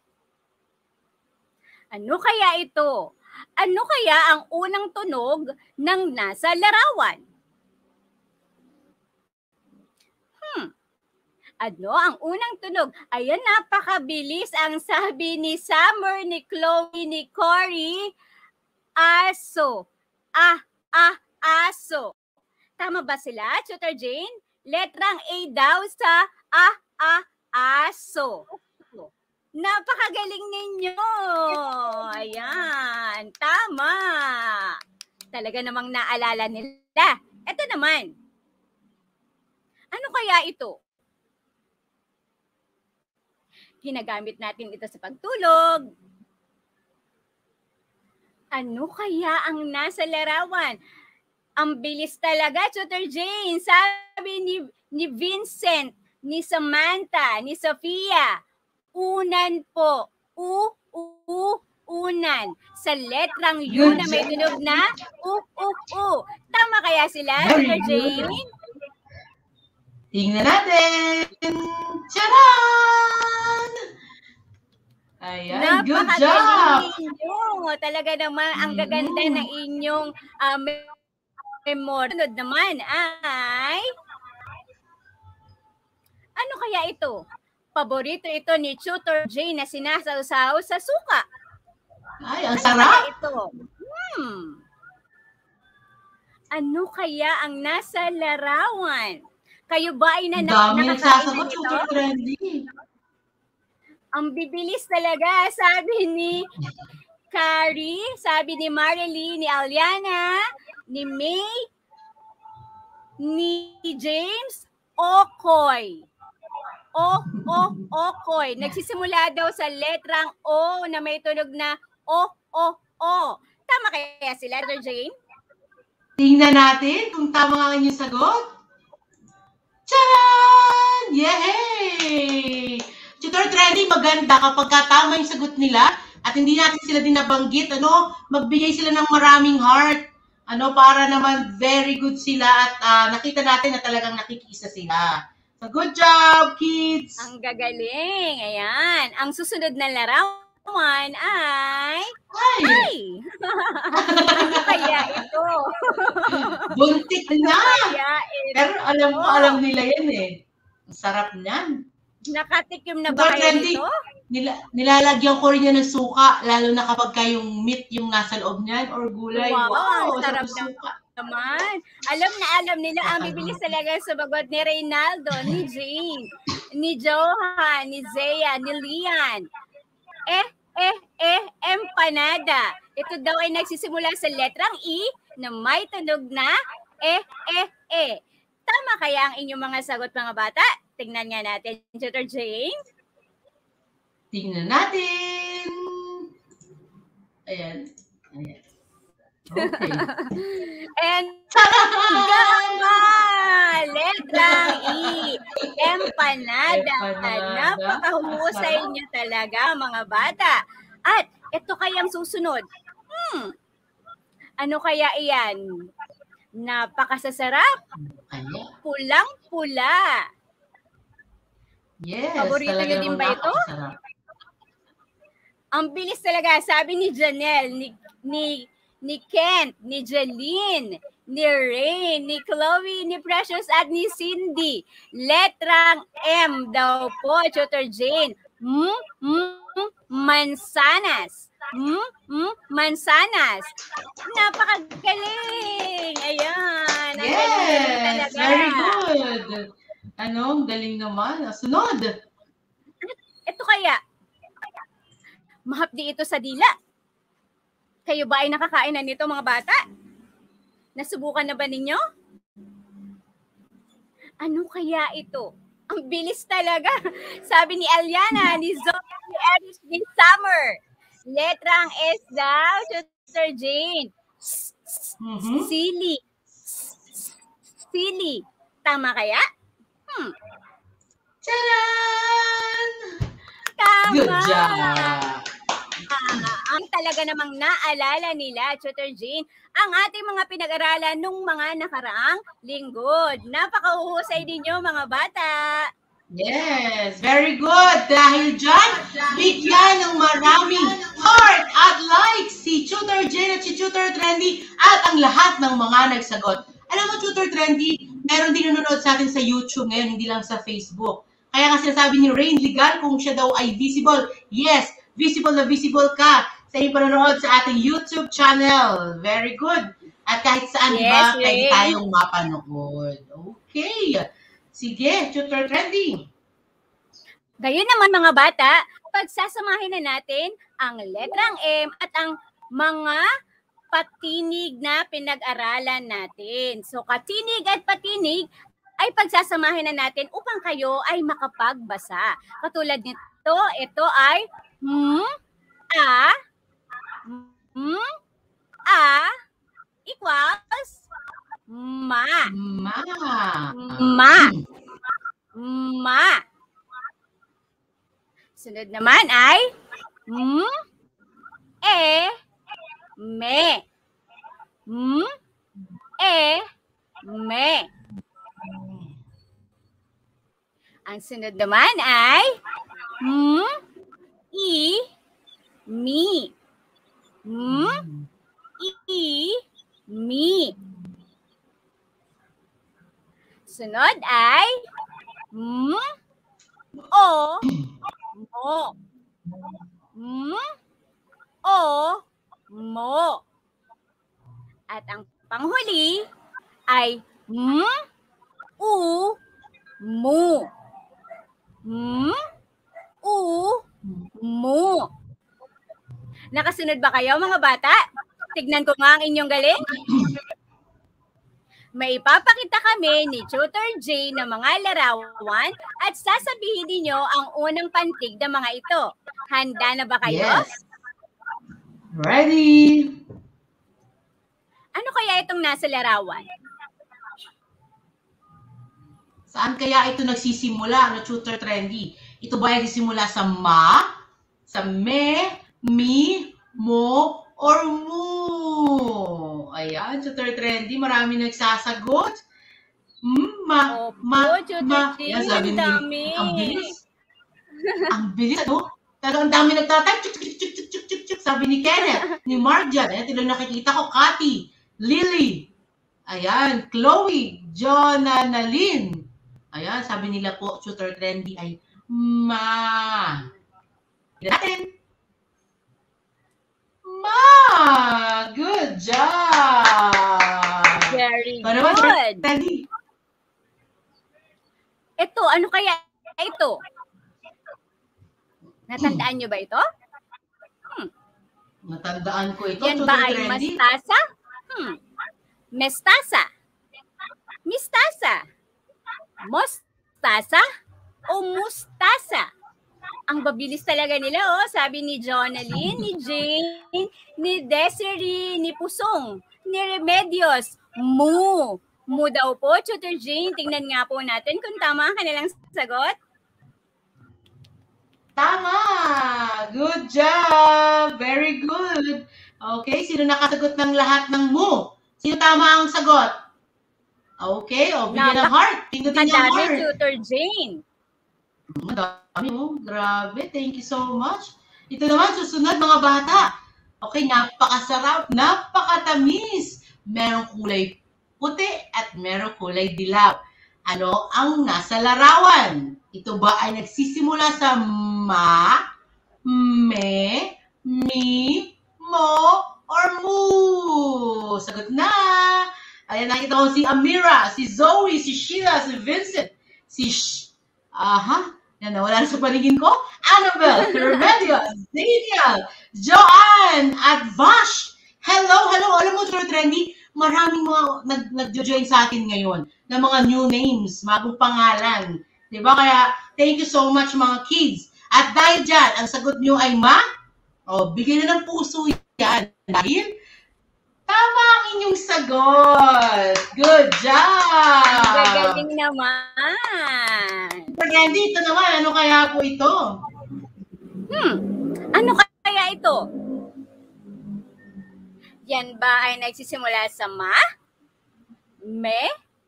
S4: Ano kaya ito? Ano kaya ang unang tunog ng nasa larawan? Hmm. Ano ang unang tunog? Ayan, napakabilis ang sabi ni Summer, ni Chloe, ni Cory. Aso. Ah, ah, aso. Tama ba sila, Tutor Jane? Letrang A daw sa ah, ah, aso. Napakagaling ninyo. Ayan. Tama. Talaga namang naalala nila. Ito naman. Ano kaya ito? Ginagamit natin ito sa pagtulog. Ano kaya ang nasa larawan? Ang bilis talaga, Tutor Jane. Sabi ni, ni Vincent, ni Samantha, ni Sofia, unan po. U, u, unan. Sa letrang U na may tunog na U, U, U. Tama kaya sila, Tutor Jane?
S3: Tingnan natin. Charan! Ayan, good job!
S4: Ninyo. Talaga naman, ang gaganda mm. ng inyong uh, memory. Sunod naman ay, ano kaya ito? Paborito ito ni Tutor Jane na sinasawsaw sa suka.
S3: Ay, ang
S4: ano
S3: sarap!
S4: Kaya ito? Hmm. Ano kaya ang nasa larawan? Kayo ba ay na
S3: dami nagsasagot, Tutor Trendy.
S4: Ang bibilis talaga, sabi ni Carrie, sabi ni Marilee, ni Aliana, ni May, ni James, Okoy. O, O, Okoy. Nagsisimula daw sa letrang O na may tunog na O, O, O. Tama kaya sila, Tutor Jane?
S3: Tingnan natin kung tama ang inyong sagot. Tcharan! Yay! Tutor Trendy, maganda kapag tama yung sagot nila at hindi natin sila din nabanggit, ano, magbigay sila ng maraming heart, ano, para naman very good sila at uh, nakita natin na talagang nakikisa sila. So, good job, kids!
S4: Ang gagaling. Ayan. Ang susunod na larawan ay...
S3: Ay!
S4: Ay! Ano kaya ito?
S3: Buntik na!
S4: Kaya ito?
S3: Pero alam mo, alam nila yan eh. Ang sarap niyan.
S4: Nakatikim na ba kayo nito?
S3: Nila, nilalagyan ko rin yan ng suka, lalo na kapag kayong meat yung nasa loob niyan or gulay.
S4: Wow,
S3: wow
S4: sarap
S3: ng suka.
S4: Naman. Alam na alam nila ang bibilis talaga sa bagot ni Reynaldo, ni Jane, ni Johan, ni Zea, ni Lian. Eh, eh, eh, empanada. Ito daw ay nagsisimula sa letrang E na may tunog na eh, eh, eh. Tama kaya ang inyong mga sagot, mga bata? Tingnan nga natin, Tutor Jane.
S3: Tingnan natin. Ayan. Ayan. Okay.
S4: And gama! Letrang E. Empanada. Empanada. Napakahusay niyo talaga, mga bata. At ito kayang susunod. Hmm. Ano kaya iyan? Napakasasarap. Pulang-pula.
S3: Yes.
S4: Paborito niyo din ba ito? Ang bilis talaga. Sabi ni Janelle, ni, ni, ni Kent, ni Jeline, ni Rain, ni Chloe, ni Precious, at ni Cindy. Letrang M daw po, Tutor Jane. Hmm? Hmm? Mansanas. Hmm? Hmm? Mansanas. Napakagaling. Ayan. Ang galing
S3: Yes,
S4: talaga.
S3: very good. Ano, ang galing naman. Sunod.
S4: Ito kaya, mahapdi ito sa dila. Kayo ba ay nakakain na nito, mga bata? Nasubukan na ba ninyo? Ano kaya ito? Ang bilis talaga. Sabi ni Aliana, ni Zoe, ni Erich, ni Summer. Letrang S daw, Tutor Jane.
S3: Mhm.
S4: Silly. Silly. Tama kaya? Hmm.
S3: Charan!
S4: Tama.
S3: Good job.
S4: Ah, ang talaga namang naalala nila, Tutor Jane, ang ating mga pinag-aralan nung mga nakaraang linggo. Napakauhusay ninyo, mga bata.
S3: Yes, very good. Dahil dyan, bigyan ng maraming heart at likes si Tutor Jane at si Tutor Trendy at ang lahat ng mga nagsagot. Alam mo, Tutor Trendy, meron din nanonood sa atin sa YouTube ngayon, hindi lang sa Facebook. Kaya kasi sabi ni Rain Legal kung siya daw ay visible. Yes, visible na visible ka sa iyong panonood sa ating YouTube channel. Very good. At kahit saan, di ba,
S4: Yes,
S3: pwede
S4: Rain.
S3: tayong mapanood. Okay. Sige, Tutor Trendy.
S4: Gayon naman, mga bata, pagsasamahin na natin ang letrang M at ang mga patinig na pinag-aralan natin. So, katinig at patinig ay pagsasamahin na natin upang kayo ay makapagbasa. Katulad nito, ito ay hmm, a, hmm, a, equals ma.
S3: Ma.
S4: Ma. Ma. Sunod naman ay m, e, me. M, e, me. Ang sunod naman ay m, i, mi. M, i, mi. Sunod ay m, o, mo. M, o, mo. At ang panghuli ay m, u, mu. M, u, mu. Nakasunod ba kayo, mga bata? Tignan ko nga ang inyong galing. May ipapakita kami ni Tutor J ng mga larawan at sasabihin ninyo ang unang pantig ng mga ito. Handa na ba kayo?
S3: Yes. Ready.
S4: Ano kaya itong nasa larawan?
S3: Saan kaya ito nagsisimula, no, Tutor Trendy? Ito ba ay nagsisimula sa ma, sa me, mi, mo, or mu? Ayan, Tutor Trendy, marami nagsasagot. Hmm, ma,
S4: Opo,
S3: ma,
S4: Tutor
S3: ma.
S4: Trendy,
S3: Yan, sabi
S4: ang
S3: ni,
S4: dami.
S3: ang bilis. Ang bilis, ano? Talagang ang dami nagtatype. Chuk, chuk, chuk, chuk, chuk, chuk, chuk. Sabi ni Kenneth, ni Marjan. Ayan, tila nakikita ko, Cathy, Lily. Ayan, Chloe, Jonanaline. Ayan, sabi nila po, Tutor Trendy ay ma. Tignan natin. Ma! Good job!
S4: Very
S3: Ano ba, Tutor
S4: good.
S3: Trendy?
S4: Ito, ano kaya ito? Natandaan nyo ba ito? Hmm.
S3: Natandaan ko ito,
S4: Yan
S3: Tutor
S4: ba ay
S3: Trendy.
S4: mastasa? Hmm. Mestasa? Mistasa? Mostasa? O mustasa? Ang babilis talaga nila, oh. Sabi ni Jonaline, ni Jane, ni Desiree, ni Pusong, ni Remedios, mu. Mu daw po, Tutor Jane. Tingnan nga po natin kung tama ang kanilang sagot.
S3: Tama! Good job! Very good! Okay, sino nakasagot ng lahat ng mu? Sino tama ang sagot? Okay, o, bigyan ng heart. Pindutin niyo ang
S4: Madami,
S3: heart.
S4: Tutor Jane.
S3: Madami, oh. Grabe. Thank you so much. Ito naman, susunod mga bata. Okay, napakasarap, napakatamis. Merong kulay puti at merong kulay dilaw. Ano ang nasa larawan? Ito ba ay nagsisimula sa ma, me, mi, mo, or mu? Sagot na! Ayan, nakita ko si Amira, si Zoe, si Sheila, si Vincent, si Sh... Aha, yan, nawala na sa paningin ko. Annabelle, Remedios, Daniel, Joanne, at Vash. Hello, hello. Alam mo, Sir Trendy, maraming mga nag, nag-join sa atin ngayon na mga new names, bagong pangalan. Diba? Kaya, thank you so much mga kids. At dahil dyan, ang sagot nyo ay ma? O, bigyan na ng puso yan. Dahil, tama ang inyong sagot. Good job!
S4: Ang gagaling naman.
S3: Sir Trendy, ito naman, ano kaya po ito?
S4: Hmm, ano kaya ito? Yan ba ay nagsisimula sa ma, me,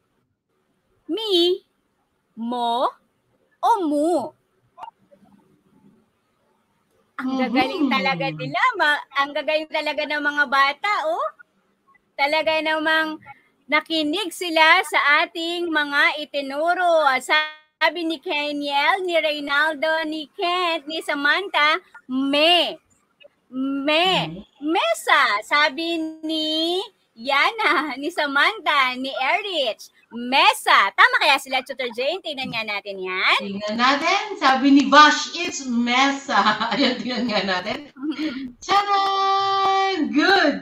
S4: mi, mo, o mu? Ang gagaling talaga nila. Ma- ang gagaling talaga ng mga bata, oh. Talaga namang nakinig sila sa ating mga itinuro. Sabi ni Kenyel, ni Reynaldo, ni Kent, ni Samantha, me. Me. Mesa. Sabi ni Yana, ni Samantha, ni Erich. Mesa. Tama kaya sila, Tutor Jane? Tingnan nga natin yan.
S3: Tingnan natin. Sabi ni Vash, it's mesa. Ayan, tingnan nga natin. Charan! Good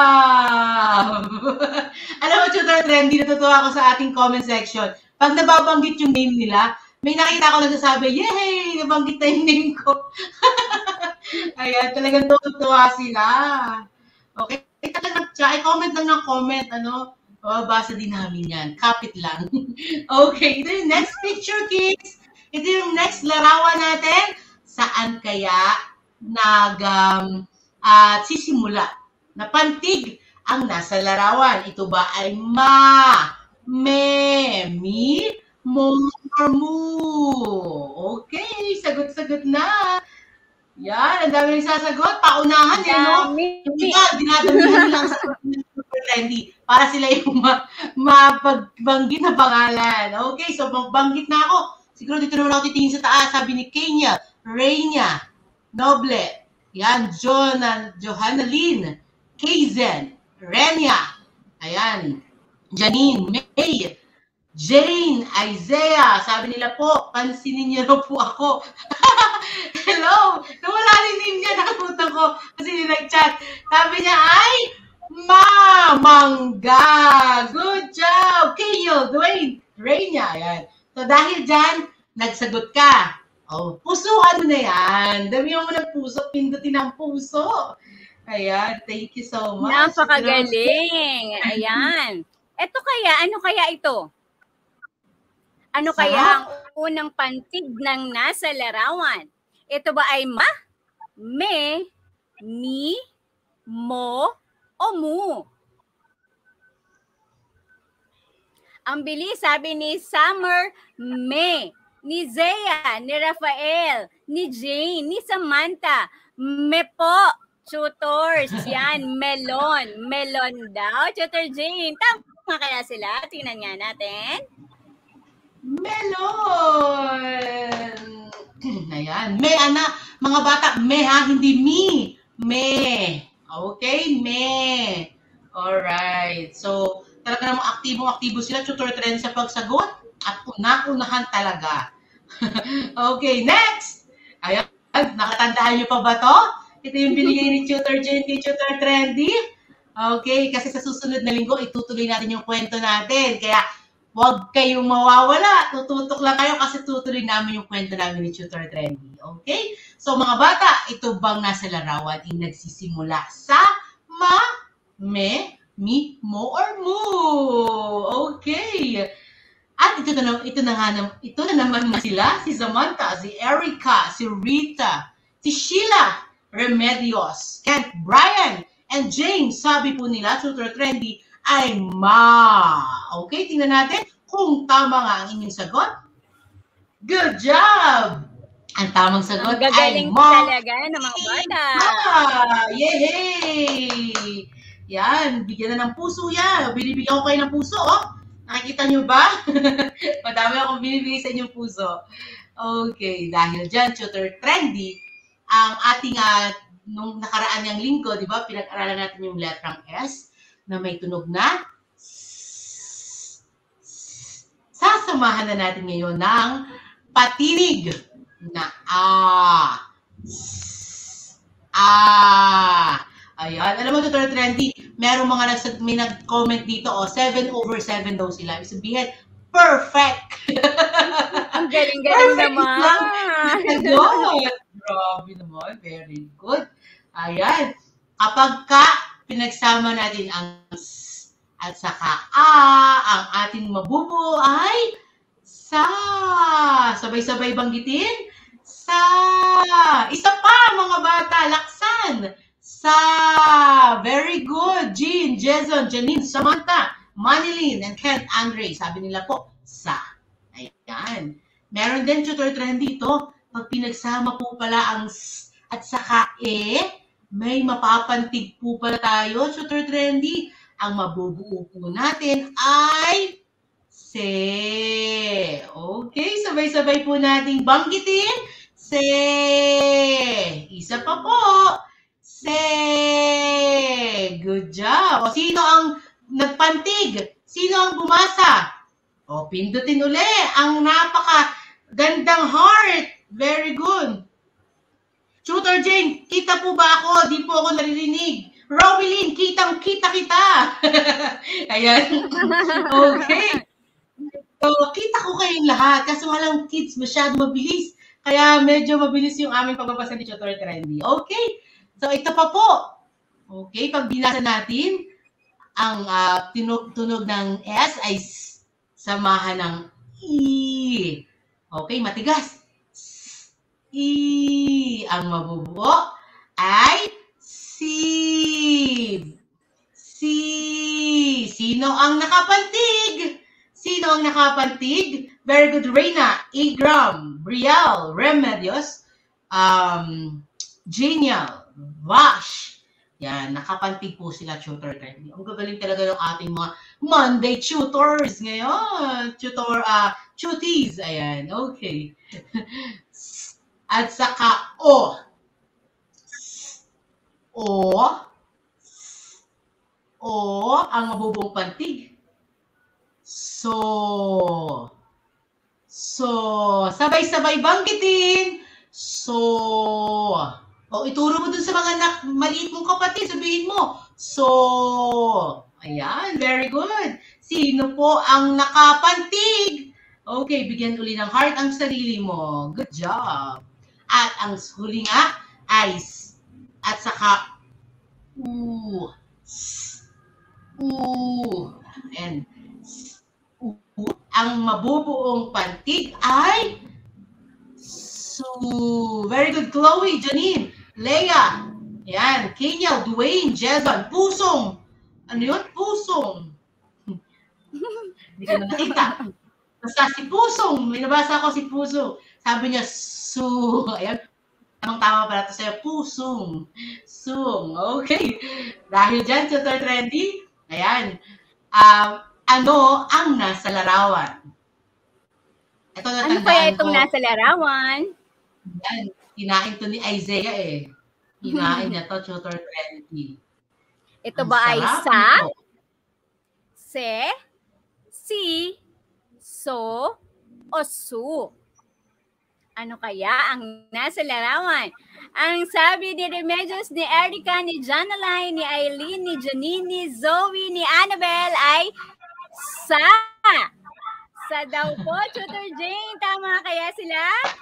S3: job! Alam mo, Tutor Trendy, natutuwa ako sa ating comment section. Pag nababanggit yung name nila, may nakita ko nagsasabi, yay! Nabanggit na yung name ko. Ayan, talagang tutuwa sila. Okay? Talagang, i-comment lang ng comment, ano? O, basa din namin yan. Kapit lang. Okay, ito yung next picture, kids. Ito yung next larawan natin. Saan kaya nag, um, uh, sisimula? Napantig ang nasa larawan. Ito ba ay ma, me, mi, mo, or mu? Okay, sagot-sagot na. Yan, ang dami nagsasagot. Paunahan yan, no? Yung iba, dinadamihan nilang sa Super Trendy para sila yung ma mapabanggit na pangalan. Okay, so magbanggit na ako. Siguro dito naman ako titingin sa taas. Sabi ni Kenya, Reina, Noble, yan, Jonah, Johanna Lynn, Kaizen, Renia, ayan, Janine, May, Jane, Isaiah, sabi nila po, pansinin niyo raw po ako. Hello! Nawala rin name niya, nakalimutan ko kasi nag-chat. Sabi niya ay Mamangga. Good job! Kayo, Dwayne, Reina, ayan. So dahil dyan, nagsagot ka. Oh, pusuan mo na yan. Damihan mo ng puso, pindutin ang puso. Ayan, thank you so much.
S4: Napakagaling. Ayan. Ito kaya, ano kaya ito? Ano
S3: Sarap.
S4: kaya ang unang pantig ng nasa larawan? Ito ba ay ma, me, mi, mo, o mu? Ang bilis, sabi ni Summer, me. Ni Zea, ni Rafael, ni Jane, ni Samantha, me po. Tutors, yan, melon. Melon daw, Tutor Jane. Tama kaya sila? Tingnan nga natin.
S3: Melon! Ayan. Me, anak. Mga bata, me ha, hindi mi. Me. Okay? Me. Alright. So, talaga namang aktibong-aktibo sila, Tutor Trend sa pagsagot. At una-unahan talaga. Okay, next! Ayan. Nakatandaan niyo pa ba to? Ito yung binigay ni Tutor Jane kay Tutor Trendy. Okay, kasi sa susunod na linggo, itutuloy natin yung kwento natin. Kaya, huwag kayong mawawala. Tututok lang kayo kasi tutuloy namin yung kwento namin ni Tutor Trendy. Okay? So, mga bata, ito bang nasa larawan ay nagsisimula sa ma, me, mi, mo, or mu? Okay. At ito na, ito na nga, ito na naman nga sila, si Samantha, si Erica, si Rita, si Sheila, Remedios, Kent, Brian, and James. Sabi po nila, Tutor Trendy, ay ma. Okay, tingnan natin kung tama nga ang inyong sagot. Good job! Ang tamang sagot
S4: Ang
S3: ay
S4: gagaling
S3: ma.
S4: talaga ng mga bata.
S3: Ah, yay! Yan, bigyan na ng puso yan. Binibigyan ko kayo ng puso, oh. Nakikita nyo ba? Madami akong binibigay sa inyong puso. Okay, dahil dyan, Tutor Trendy, ang ating, uh, nung nakaraan niyang linggo, di ba, pinag-aralan natin yung letrang S na may tunog na. Sasamahan na natin ngayon ng patinig na A. A. Ayan. Alam mo, Tutor Trendy, merong mga nagsag, may nag-comment dito, oh, seven over seven daw sila. Ibig sabihin, perfect!
S4: Ang galing-galing naman!
S3: Good! Grabe naman. Very good. Ayan. Kapag ka pinagsama natin ang S at saka A, ang ating mabubuo ay sa. Sabay-sabay banggitin. Sa. Isa pa, mga bata. Laksan. Sa. Very good. Jean, Jason, Janine, Samantha, Manilyn, and Kent, Andre. Sabi nila po, sa. Ayan. Meron din, Tutor Trendy, dito. Pag pinagsama po pala ang S at saka E, may mapapantig po pala tayo, Tutor Trendy. Ang mabubuo po natin ay Se. Okay, sabay-sabay po nating banggitin. Se. Isa pa po. Se. Good job. O, sino ang nagpantig? Sino ang bumasa? O, pindutin uli ang napaka gandang heart. Very good. Tutor Jane, kita po ba ako? Di po ako naririnig. Robelyn, kitang-kita kita. Ayan. Okay. So, kita ko kayong lahat. Kaso walang kids, masyado mabilis. Kaya medyo mabilis yung aming pagbabasa ni Tutor Trendy. Okay. So, ito pa po. Okay, pag binasa natin, ang uh, tunog, tunog ng S ay samahan ng E. Okay, matigas. E. Ang mabubuo ay Si. Si. Sino ang nakapantig? Sino ang nakapantig? Very good, Reina, Igram, Brielle, Remedios, um, Genial, Vash. Yan, nakapantig po sila, Tutor Trendy. Ang gagaling talaga ng ating mga Monday tutors ngayon. Tutor, uh, tuties. Ayan, okay. At saka O. O. O, ang mabubuong pantig. So. So, sabay-sabay banggitin. So. O, ituro mo dun sa mga anak, maliit mong kapatid, sabihin mo. So. Ayan, very good. Sino po ang nakapantig? Okay, bigyan uli ng heart ang sarili mo. Good job. At ang huli nga ay at saka U. U. And U. Ang mabubuong pantig ay Su. Very good, Chloe, Janine, Leia. Yan, Kenya, Dwayne, Jason, Pusong. Ano yun? Pusong. Hindi ko na nakita. Basta si Pusong. May nabasa ko si Pusong. Sabi niya, Su. Ayan. Tamang-tama pala ito sa'yo. Pusong. Sung. Okay. Dahil dyan, Tutor Trendy, ayan. Um, ano ang nasa larawan? Ito natandaan
S4: ano kaya itong
S3: ko.
S4: nasa larawan?
S3: Yan. Kinain to ni Isaiah eh. Kinain niya to, Tutor Trendy.
S4: Ito
S3: Ang
S4: ba ay
S3: sarap
S4: sa,
S3: nito.
S4: se, si, so, o su? Ano kaya ang nasa larawan? Ang sabi ni Remedios, ni Erica, ni Janalyn, ni Eileen, ni Janine, ni Zoe, ni Annabelle ay sa. Sa daw po, Tutor Jane. Tama kaya sila?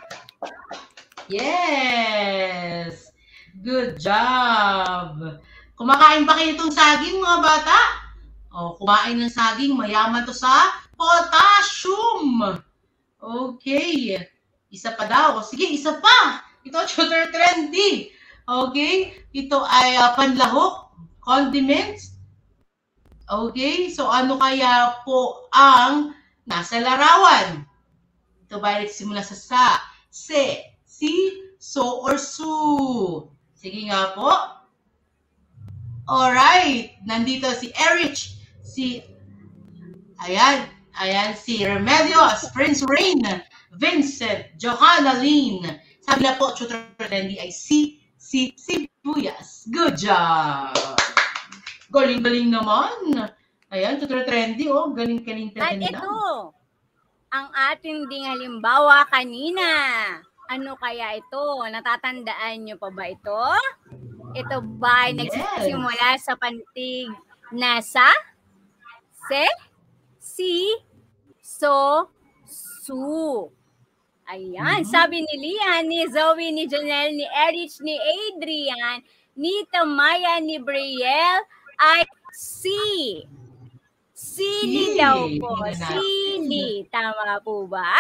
S3: Yes! Good job! Kumakain ba kayo itong saging, mga bata? O, kumain ng saging, mayaman to sa potassium! Okay. Isa pa daw. Sige, isa pa! Ito, Tutor Trendy. Okay? Ito ay uh, panlahok, condiments. Okay? So, ano kaya po ang nasa larawan? Ito ba ay simula sa sa, se, si, so, or su? Sige nga po. Alright. Nandito si Erich, si, ayan, ayan, si Remedios, Prince Rain, Vincent, Johanna Lynn. Sabi na po, Tutor Trendy ay si, si, Sibuyas. Good job! Galing-galing naman. Ayan, Tutor Trendy, oh, galing-galing
S4: At
S3: talaga.
S4: ito, ang ating ding halimbawa kanina. Ano kaya ito? Natatandaan nyo pa ba ito? Ito ba ay
S3: Yes.
S4: nagsisimula sa pantig na sa, se, si, so, su. Ayan,
S3: Mhm.
S4: sabi ni Lian, ni Zoe, ni Janelle, ni Erich, ni Adrian, ni Tamaya, ni Brielle, ay si. Sili
S3: Si.
S4: daw po.
S3: Tingnan natin.
S4: Sili. Tama po ba?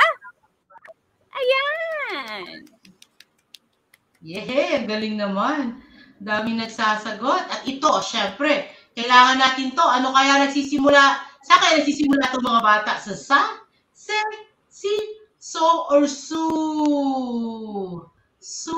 S4: Ayan.
S3: Yeah, ang galing naman. Daming nagsasagot. At ito, syempre, kailangan natin to. Ano kaya nagsisimula? Sa kaya nagsisimula itong mga bata? Sa sa, se, si, so, or su. Su.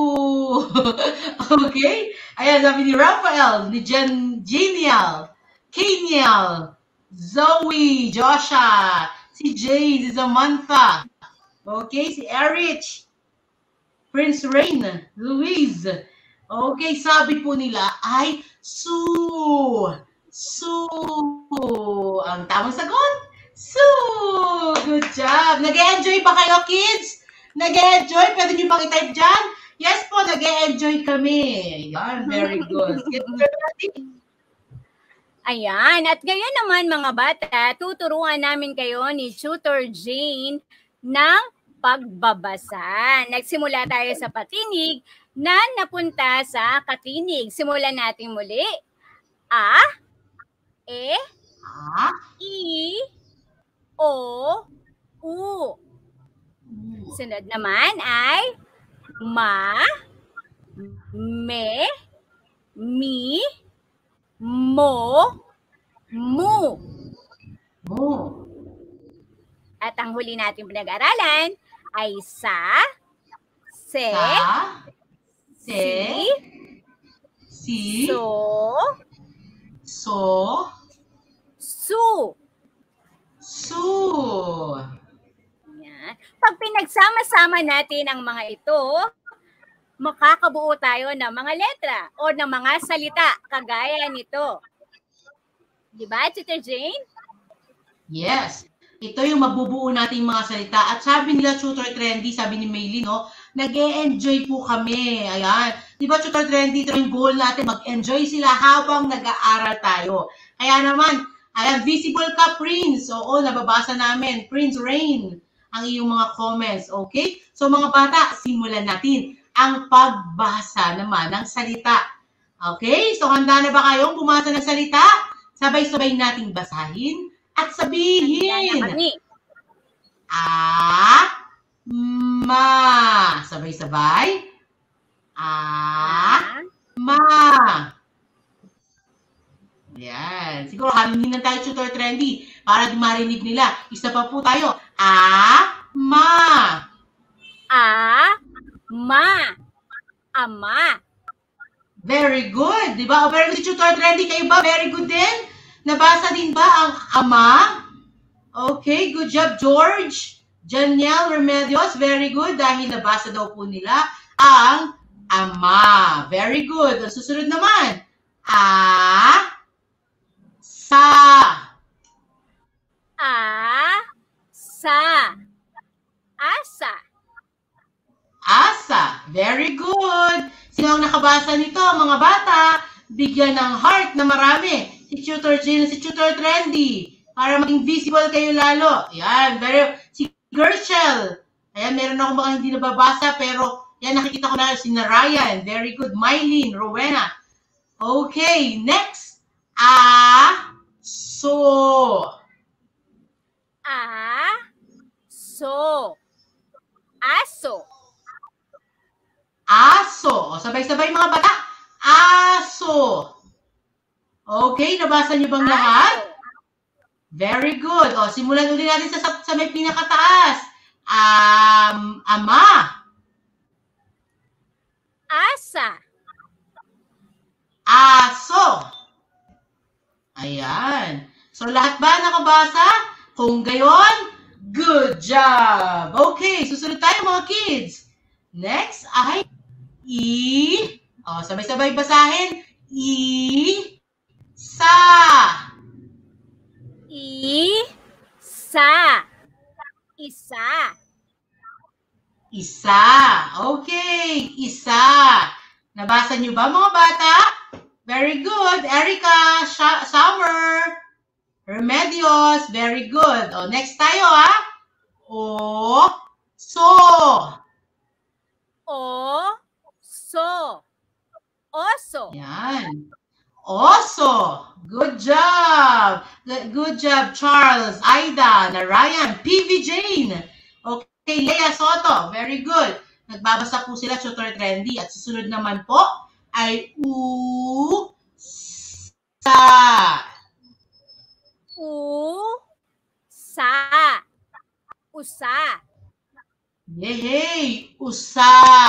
S3: Okay? Ayan, sabi ni Raphael, ni Jen, Genial, Kenial, Zoe, Joshua, si Jay, si Samantha. Okay, si Erich, Prince Rain, Louise. Okay, sabi po nila ay su. Su. Ang tamang sagot, su. Good job. Nag-e-enjoy ba kayo, kids? Nag-e-enjoy? Pwede nyo bang i-type dyan? Yes po, nag-e-enjoy kami. Yan, very good. Get ready.
S4: Ayan. At ngayon naman mga bata, tuturuan namin kayo ni Tutor Jane ng pagbabasa. Nagsimula tayo sa patinig na napunta sa katinig. Simulan natin muli. A, E,
S3: Ah,
S4: I, O, U. Sunod naman ay ma, me, mi, mo, mu.
S3: mo.
S4: At ang huli natin pinag-aralan ay sa, se,
S3: Sa, se,
S4: si,
S3: si,
S4: so,
S3: so,
S4: su.
S3: su.
S4: Yan. Pag pinagsama-sama natin ang mga ito, makakabuo tayo ng mga letra o ng mga salita kagaya nito. Di ba, Tutor Jane?
S3: Yes. Ito yung mabubuo nating mga salita. At sabi nila, Tutor Trendy, sabi ni Maylin, no, nag-e-enjoy po kami. Ayan. Di ba, Tutor Trendy, ito yung goal natin, mag-enjoy sila habang nag-aaral tayo. Kaya naman, ayan, visible ka, Prince. Oo, nababasa namin. Prince Rain, ang iyong mga comments. Okay? So, mga bata, simulan natin ang pagbasa naman ng salita. Okay? So, handa na ba kayong bumasa ng salita? Sabay-sabay nating basahin at
S4: Yan
S3: sabihin.
S4: kami.
S3: A, ma. Sabay-sabay. A, ma. Yan. Siguro hamingin tayo, Tutor Trendy, para di marinig nila. Isa pa po tayo. A, ma.
S4: A, ma. Ama.
S3: Very good. Di ba? O, very good, Tutor Trendy. Kayo ba? Very good din. Nabasa din ba ang ama? Okay, good job, George. Janiel Remedios, very good. Dahil nabasa daw po nila ang ama. Very good. Ang susunod naman. A, sa.
S4: A, sa. Asa.
S3: Asa. Very good. Sino ang nakabasa nito, mga bata? Bigyan ng heart na marami. Si Tutor Jane, si Tutor Trendy. Para maging visible kayo lalo. Yan. Very, si Gershel. Ayan, meron ako mga hindi nababasa, pero yan, nakikita ko na si Narayan. Very good. Mylene, Rowena. Okay, next. A, so.
S4: A, so. Aso.
S3: Aso. O, sabay-sabay mga bata. Aso. Okay, nabasa niyo bang lahat? Very good. O, simulan ulit natin sa, sa may pinakataas. Um, ama.
S4: Asa.
S3: Aso. So, lahat ba nakabasa? Kung gayon, good job! Okay, susunod tayo mga kids. Next ay I. O, sabay-sabay basahin. I. Sa.
S4: I. Sa. Isa.
S3: Isa. Okay, isa. Nabasa niyo ba mga bata? Very good. Erica, Summer, Remedios, very good. O, next tayo ha. O, so.
S4: O, so. Oso.
S3: Yan. Oso. Good job. Good job, Charles, Aida, Narayan, P V Jane. Okay, Lea Soto. Very good. Nagbabasa po sila, Tutor Trendy. At susunod naman po ay U, sa.
S4: U, sa. Usa.
S3: Yehey! Usa.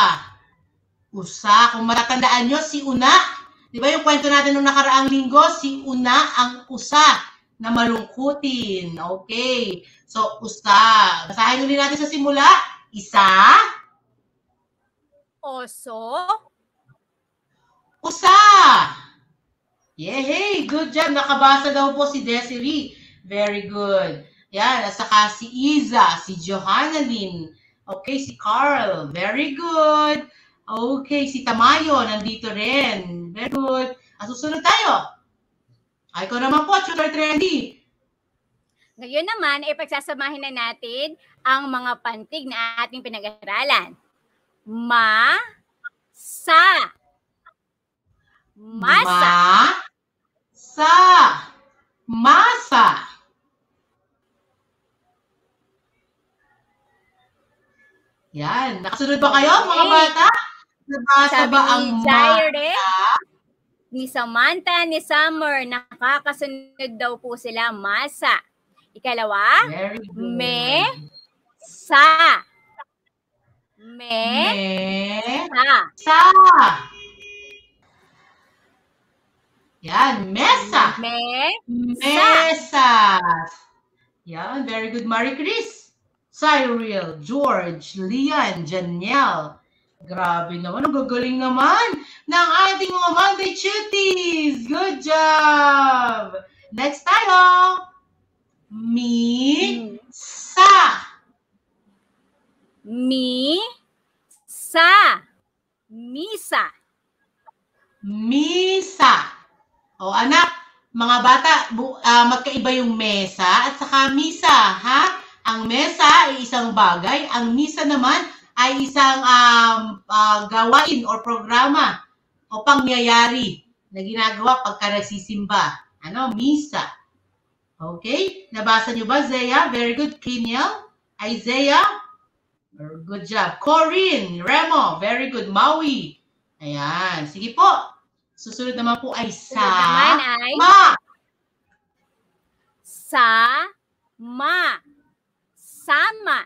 S3: Usa. Kung matatandaan nyo, si Una. Di ba yung kwento natin nung nakaraang linggo? Si Una ang usa na malungkutin. Okay. So, usa. Basahin ulit natin sa simula. Isa.
S4: Oso.
S3: Usa. Yehey! Good job. Nakabasa daw po si Desiree. Very good. Yan. At saka si Iza, si Johanna Lynn. Okay, si Carl. Very good. Okay, si Tamayo. Nandito rin. Very good. At susunod tayo. Ay ko naman po, Tutor Trendy.
S4: Ngayon naman, ay pagsasamahin na natin ang mga pantig na ating pinag-aralan. Ma, sa. Masa.
S3: Ma, sa. Masa. Yan. Nakasunod ba kayo, mga bata? Nabasa
S4: Sabi
S3: ba
S4: ni
S3: ang
S4: Jaire,
S3: masa?
S4: ni Samantha, ni Summer, nakakasunod daw po sila masa. Ikalawa,
S3: Very good.
S4: me, sa. Me,
S3: Me,
S4: sa.
S3: sa. Yan. Mesa.
S4: Me,
S3: Mesa. Yan. Very good, Marie Chris. Cyril, George, Lian, Janiel. Grabe naman, ang gagaling naman ng ating mga Monday Cuties. Good job! Next tayo. Mi, sa.
S4: mi, sa. Misa.
S3: Misa. O anak, mga bata, bu- ah, magkaiba yung mesa at saka misa, ha? Ang mesa ay isang bagay, ang misa naman ay isang um, uh, gawain o programa o pangyayari na ginagawa pagka nagsisimba. Ano? Misa. Okay? Nabasa niyo ba, Zea? Very good. Keniel? Isaiah? Very good job. Corinne, Remo, very good. Maui. Ayan. Sige po. Susunod naman po ay sa,
S4: Sunod naman ay
S3: ma.
S4: sa, ma. Sama.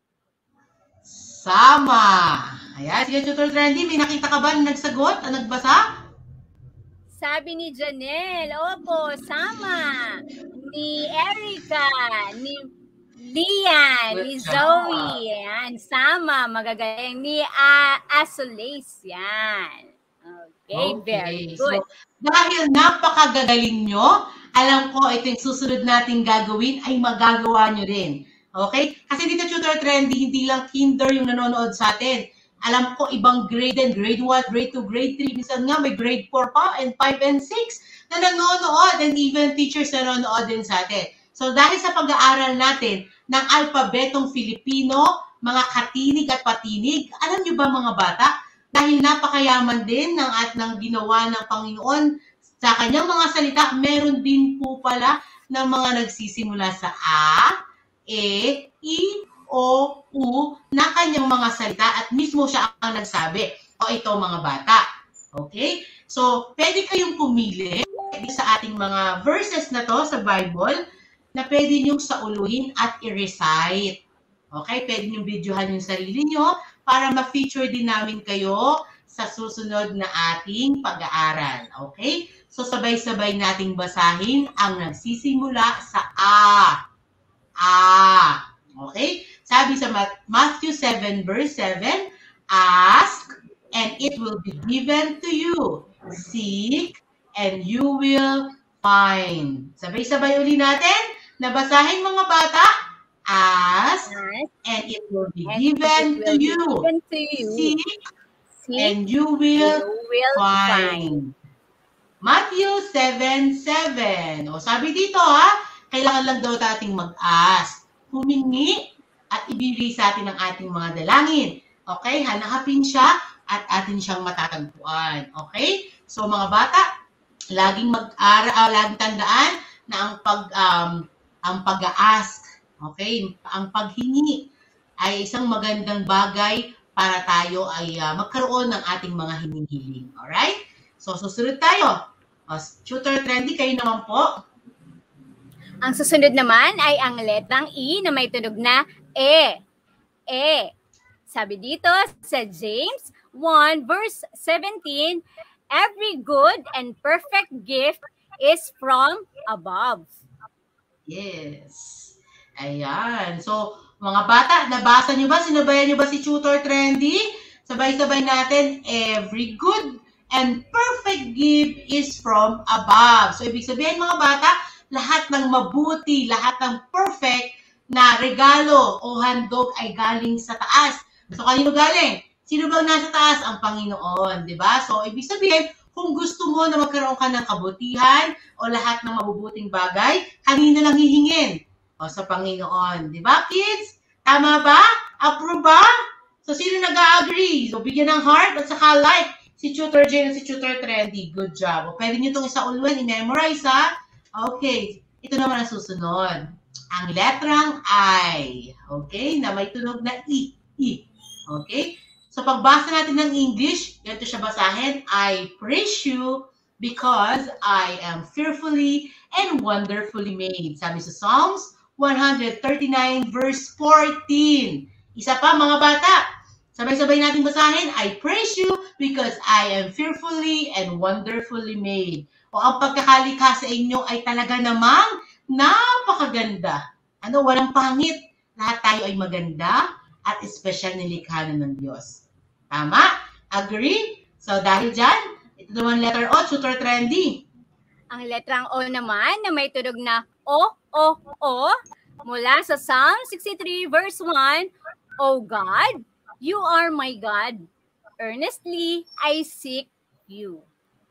S3: Sama. Ayan. Sige, Tutor Trendy, may nakita ka ba na nagsagot? Na nagbasa?
S4: Sabi ni Janelle, opo, sama. Ni Erica, ni Lian, ni
S3: Good job.
S4: Zoe, yan, sama, magagaling. Ni uh, Asoles, yan. Okay, very good.
S3: So, dahil napakagagaling nyo, alam ko ito yung susunod nating gagawin ay magagawa nyo rin. Okay? Kasi dito, Tutor Trendy, hindi lang kinder yung nanonood sa atin. Alam ko, ibang grade din, grade one, grade two, grade three, minsan nga may grade four pa, and five and six na nanonood, and even teachers na nanonood din sa atin. So, dahil sa pag-aaral natin ng alpabetong Filipino, mga katinig at patinig, alam nyo ba mga bata, dahil napakayaman din ng at ng ginawa ng Panginoon sa kanyang mga salita, meron din po pala ng mga nagsisimula sa A, E, I, O, U na kanyang mga salita at mismo siya ang nagsabi. O ito mga bata. Okay? So, pwede kayong pumili sa ating mga verses na to sa Bible na pwede niyong sauluhin at i-recite. Okay? Pwede niyong videohan yung sarili niyo para ma-feature din namin kayo sa susunod na ating pag-aaral. Okay? So sabay-sabay nating basahin ang nagsisimula sa A. A. Okay? Sabi sa Matthew seven verse seven, ask and it will be given to you. Seek and you will find. Sabay-sabay uli natin. Nabasahin mga bata. Ask and it will be given to you. Seek and you will find. Matthew seven seven. O sabi dito ha, kailangan lang daw nating mag-ask, humingi at ibigay sa atin ang ating mga dalangin. Okay? Hanapin siya at atin siyang matatagpuan. Okay? So mga bata, laging mag-aral, uh, laging tandaan na ang pag um, ang pag-ask, okay? Ang paghingi ay isang magandang bagay para tayo ay uh, magkaroon ng ating mga hinihiling. Alright? So susunod tayo. O, Tutor Trendy, kayo naman po.
S4: Ang susunod naman ay ang letrang E na may tunog na E. E. Sabi dito sa James one verse seventeen, every good and perfect gift is from above.
S3: Yes. Ayan. So, mga bata, nabasa niyo ba? Sinabayan niyo ba si Tutor Trendy? Sabay-sabay natin, every good and perfect gift is from above. So, ibig sabihin mga bata, lahat ng mabuti, lahat ng perfect na regalo o handog ay galing sa taas. So, kanino galing? Sino bang nasa taas? Ang Panginoon, di ba? So, ibig sabihin, kung gusto mo na magkaroon ka ng kabutihan o lahat ng mabubuting bagay, kanino lang hihingin? O, sa Panginoon. Di ba, kids? Tama ba? Approve ba? So, sino nag-agree? So, bigyan ng heart at saka like si Tutor Jane at si Tutor Trendy. Good job. O, pwede nyo itong isauluan, i-memorize, ha? Okay, ito naman ang susunod. Ang letrang I. Okay, na may tunog na I. I. Okay? So, pagbasa natin ng English, ganito siya basahin. I praise you because I am fearfully and wonderfully made. Sabi sa Psalms one thirty-nine verse fourteen. Isa pa, mga bata. Sabay-sabay natin basahin. I praise you because I am fearfully and wonderfully made. O ang pagkakalikha sa inyo ay talaga namang napakaganda. Ano, walang pangit. Lahat tayo ay maganda at espesyal nilikha na ng Diyos. Tama? Agree? So dahil dyan, ito naman letter O, Tutor Trendy.
S4: Ang letrang O naman na may tunog na O, O, O, mula sa Psalm sixty-three verse one, O God, you are my God. Earnestly, I seek you.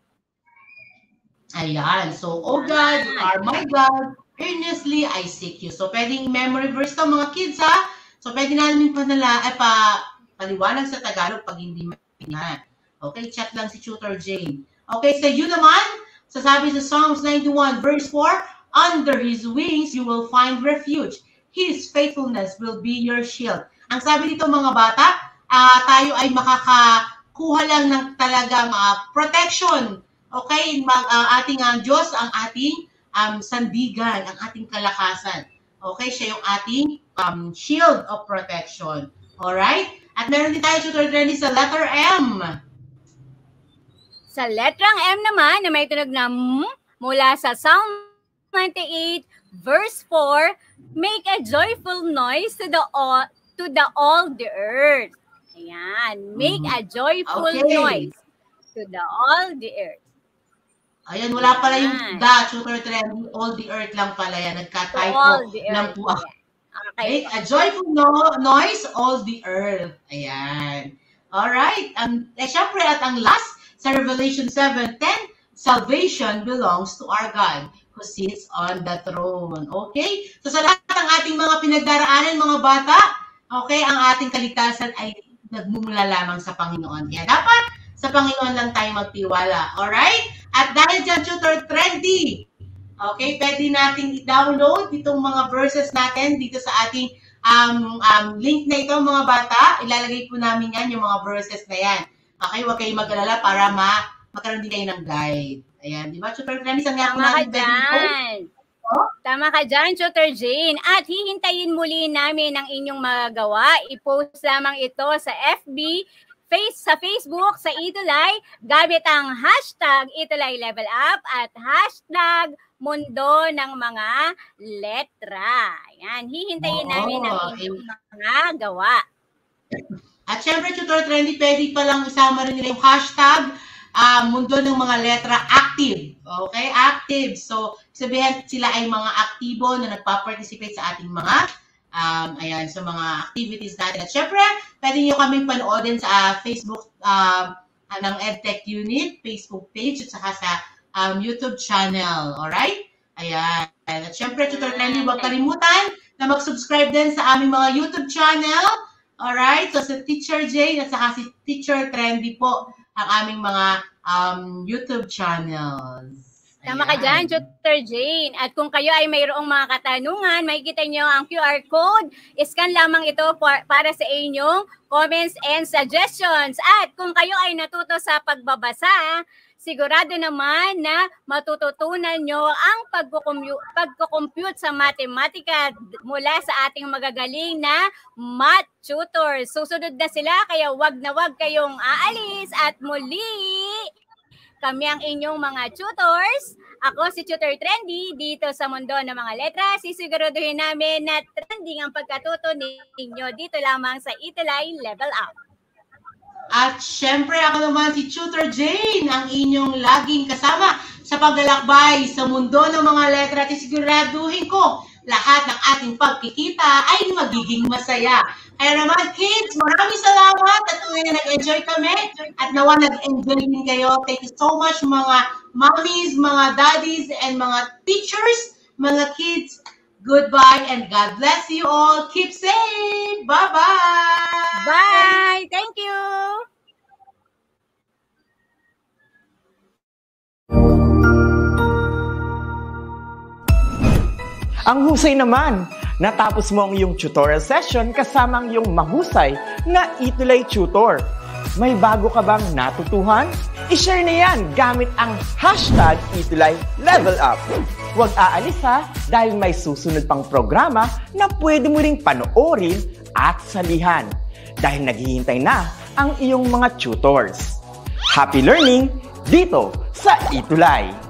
S3: Ayan. So, oh God, you are my God. Earnestly, I seek you. So, pwedeng memory verse to mga kids, ha? So, pwede namin panala, eh, pa, paliwanag sa Tagalog pag hindi maintindihan. Okay, chat lang si Tutor Jane. Okay, so you naman, sasabi sa Psalms ninety-one verse four, under His wings you will find refuge. His faithfulness will be your shield. Ang sabi dito mga bata, uh, tayo ay makakakuha lang ng talagang uh, protection. Okay, mag, uh, ating uh, Diyos, ang ating um, sandigan, ang ating kalakasan. Okay, siya yung ating um, shield of protection. Alright? At meron din tayo, Tutor Trendy, sa letter M.
S4: Sa letrang M naman, na may tunog na M, mula sa Psalm ninety-eight, verse four, make a joyful noise to the all, to the all the earth. Ayan, make a joyful okay. noise to the all the earth.
S3: Ayan, wala pala yung the, Tutor Trendy, all the earth lang pala yan. Nagka-typo lang po ako. Okay. A joyful no noise, all the earth. Ayan. Alright. Um, eh, syempre, at ang last, sa Revelation seven ten, salvation belongs to our God who sits on the throne. Okay? So sa lahat ng ating mga pinagdaraanan, mga bata, okay, ang ating kaligtasan ay nagmumula lamang sa Panginoon. Kaya dapat sa Panginoon lang tayo magtiwala. Alright? At dahil dyan, Tutor Trendy, okay, pwede nating i-download itong mga verses natin dito sa ating um, um, link na ito, mga bata. Ilalagay po namin yan, yung mga verses na yan. Okay, huwag kayong mag-alala para ma magkaroon din kayo ng guide. Ayan, di ba, Tutor Trendy? Saan nga po natin pwede? Oh?
S4: Tama ka dyan, Tutor Jane. At hihintayin muli namin ang inyong magagawa. I-post lamang ito sa F B, face sa Facebook, sa Itulay, gamit ang hashtag Itulay Level Up at hashtag Mundo ng Mga Letra. Yan, hihintayin namin ang inyong mga gawa.
S3: At syempre, Tutor Trendy, pwede palang isama rin nila yung hashtag uh, Mundo ng Mga Letra Active. Okay? Active. So, sabihin sila ay mga aktibo na nagpa-participate sa ating mga Um, ayan, sa mga activities natin. At syempre, pwede nyo kaming panoodin sa uh, Facebook uh, ng EdTech Unit, Facebook page, at saka sa um, YouTube channel. Alright? Ayan. At syempre, Tutor Trendy, huwag kalimutan na mag-subscribe din sa aming mga YouTube channel. Alright? So, sa Teacher Jane at saka si Teacher Trendy po ang aming mga um, YouTube channels.
S4: Tama ka dyan, Tutor Jane. At kung kayo ay mayroong mga katanungan, makikita nyo ang Q R code. Scan lamang ito para sa inyong comments and suggestions. At kung kayo ay natuto sa pagbabasa, sigurado naman na matututunan nyo ang pagko-compute sa matematika mula sa ating magagaling na math tutors. Susunod na sila, kaya wag na wag kayong aalis. At muli, kami ang inyong mga tutors. Ako si Tutor Trendy dito sa Mundo ng Mga Letra. Sisiguraduhin namin na trending ang pagkatuto ninyo dito lamang sa Itulay Level Up.
S3: At syempre ako naman si Tutor Jane, ang inyong laging kasama sa paglalakbay sa Mundo ng Mga Letra. At siguraduhin ko lahat ng ating pagkikita ay magiging masaya. Kaya naman, kids, maraming salamat at tuwing na nag-enjoy kami at nawa nag-enjoy din kayo. Thank you so much mga mommies, mga daddies, and mga teachers, mga kids. Goodbye and God bless you all. Keep safe. Bye-bye.
S4: Bye. Thank you.
S7: Ang husay naman! Natapos mo ang iyong tutorial session kasama ang iyong mahusay na Itulay Tutor. May bago ka bang natutuhan? I-share na yan gamit ang hashtag Itulay Level Up. Huwag aalis ha, dahil may susunod pang programa na pwede mo ring panoorin at salihan. Dahil naghihintay na ang iyong mga tutors. Happy learning dito sa Itulay!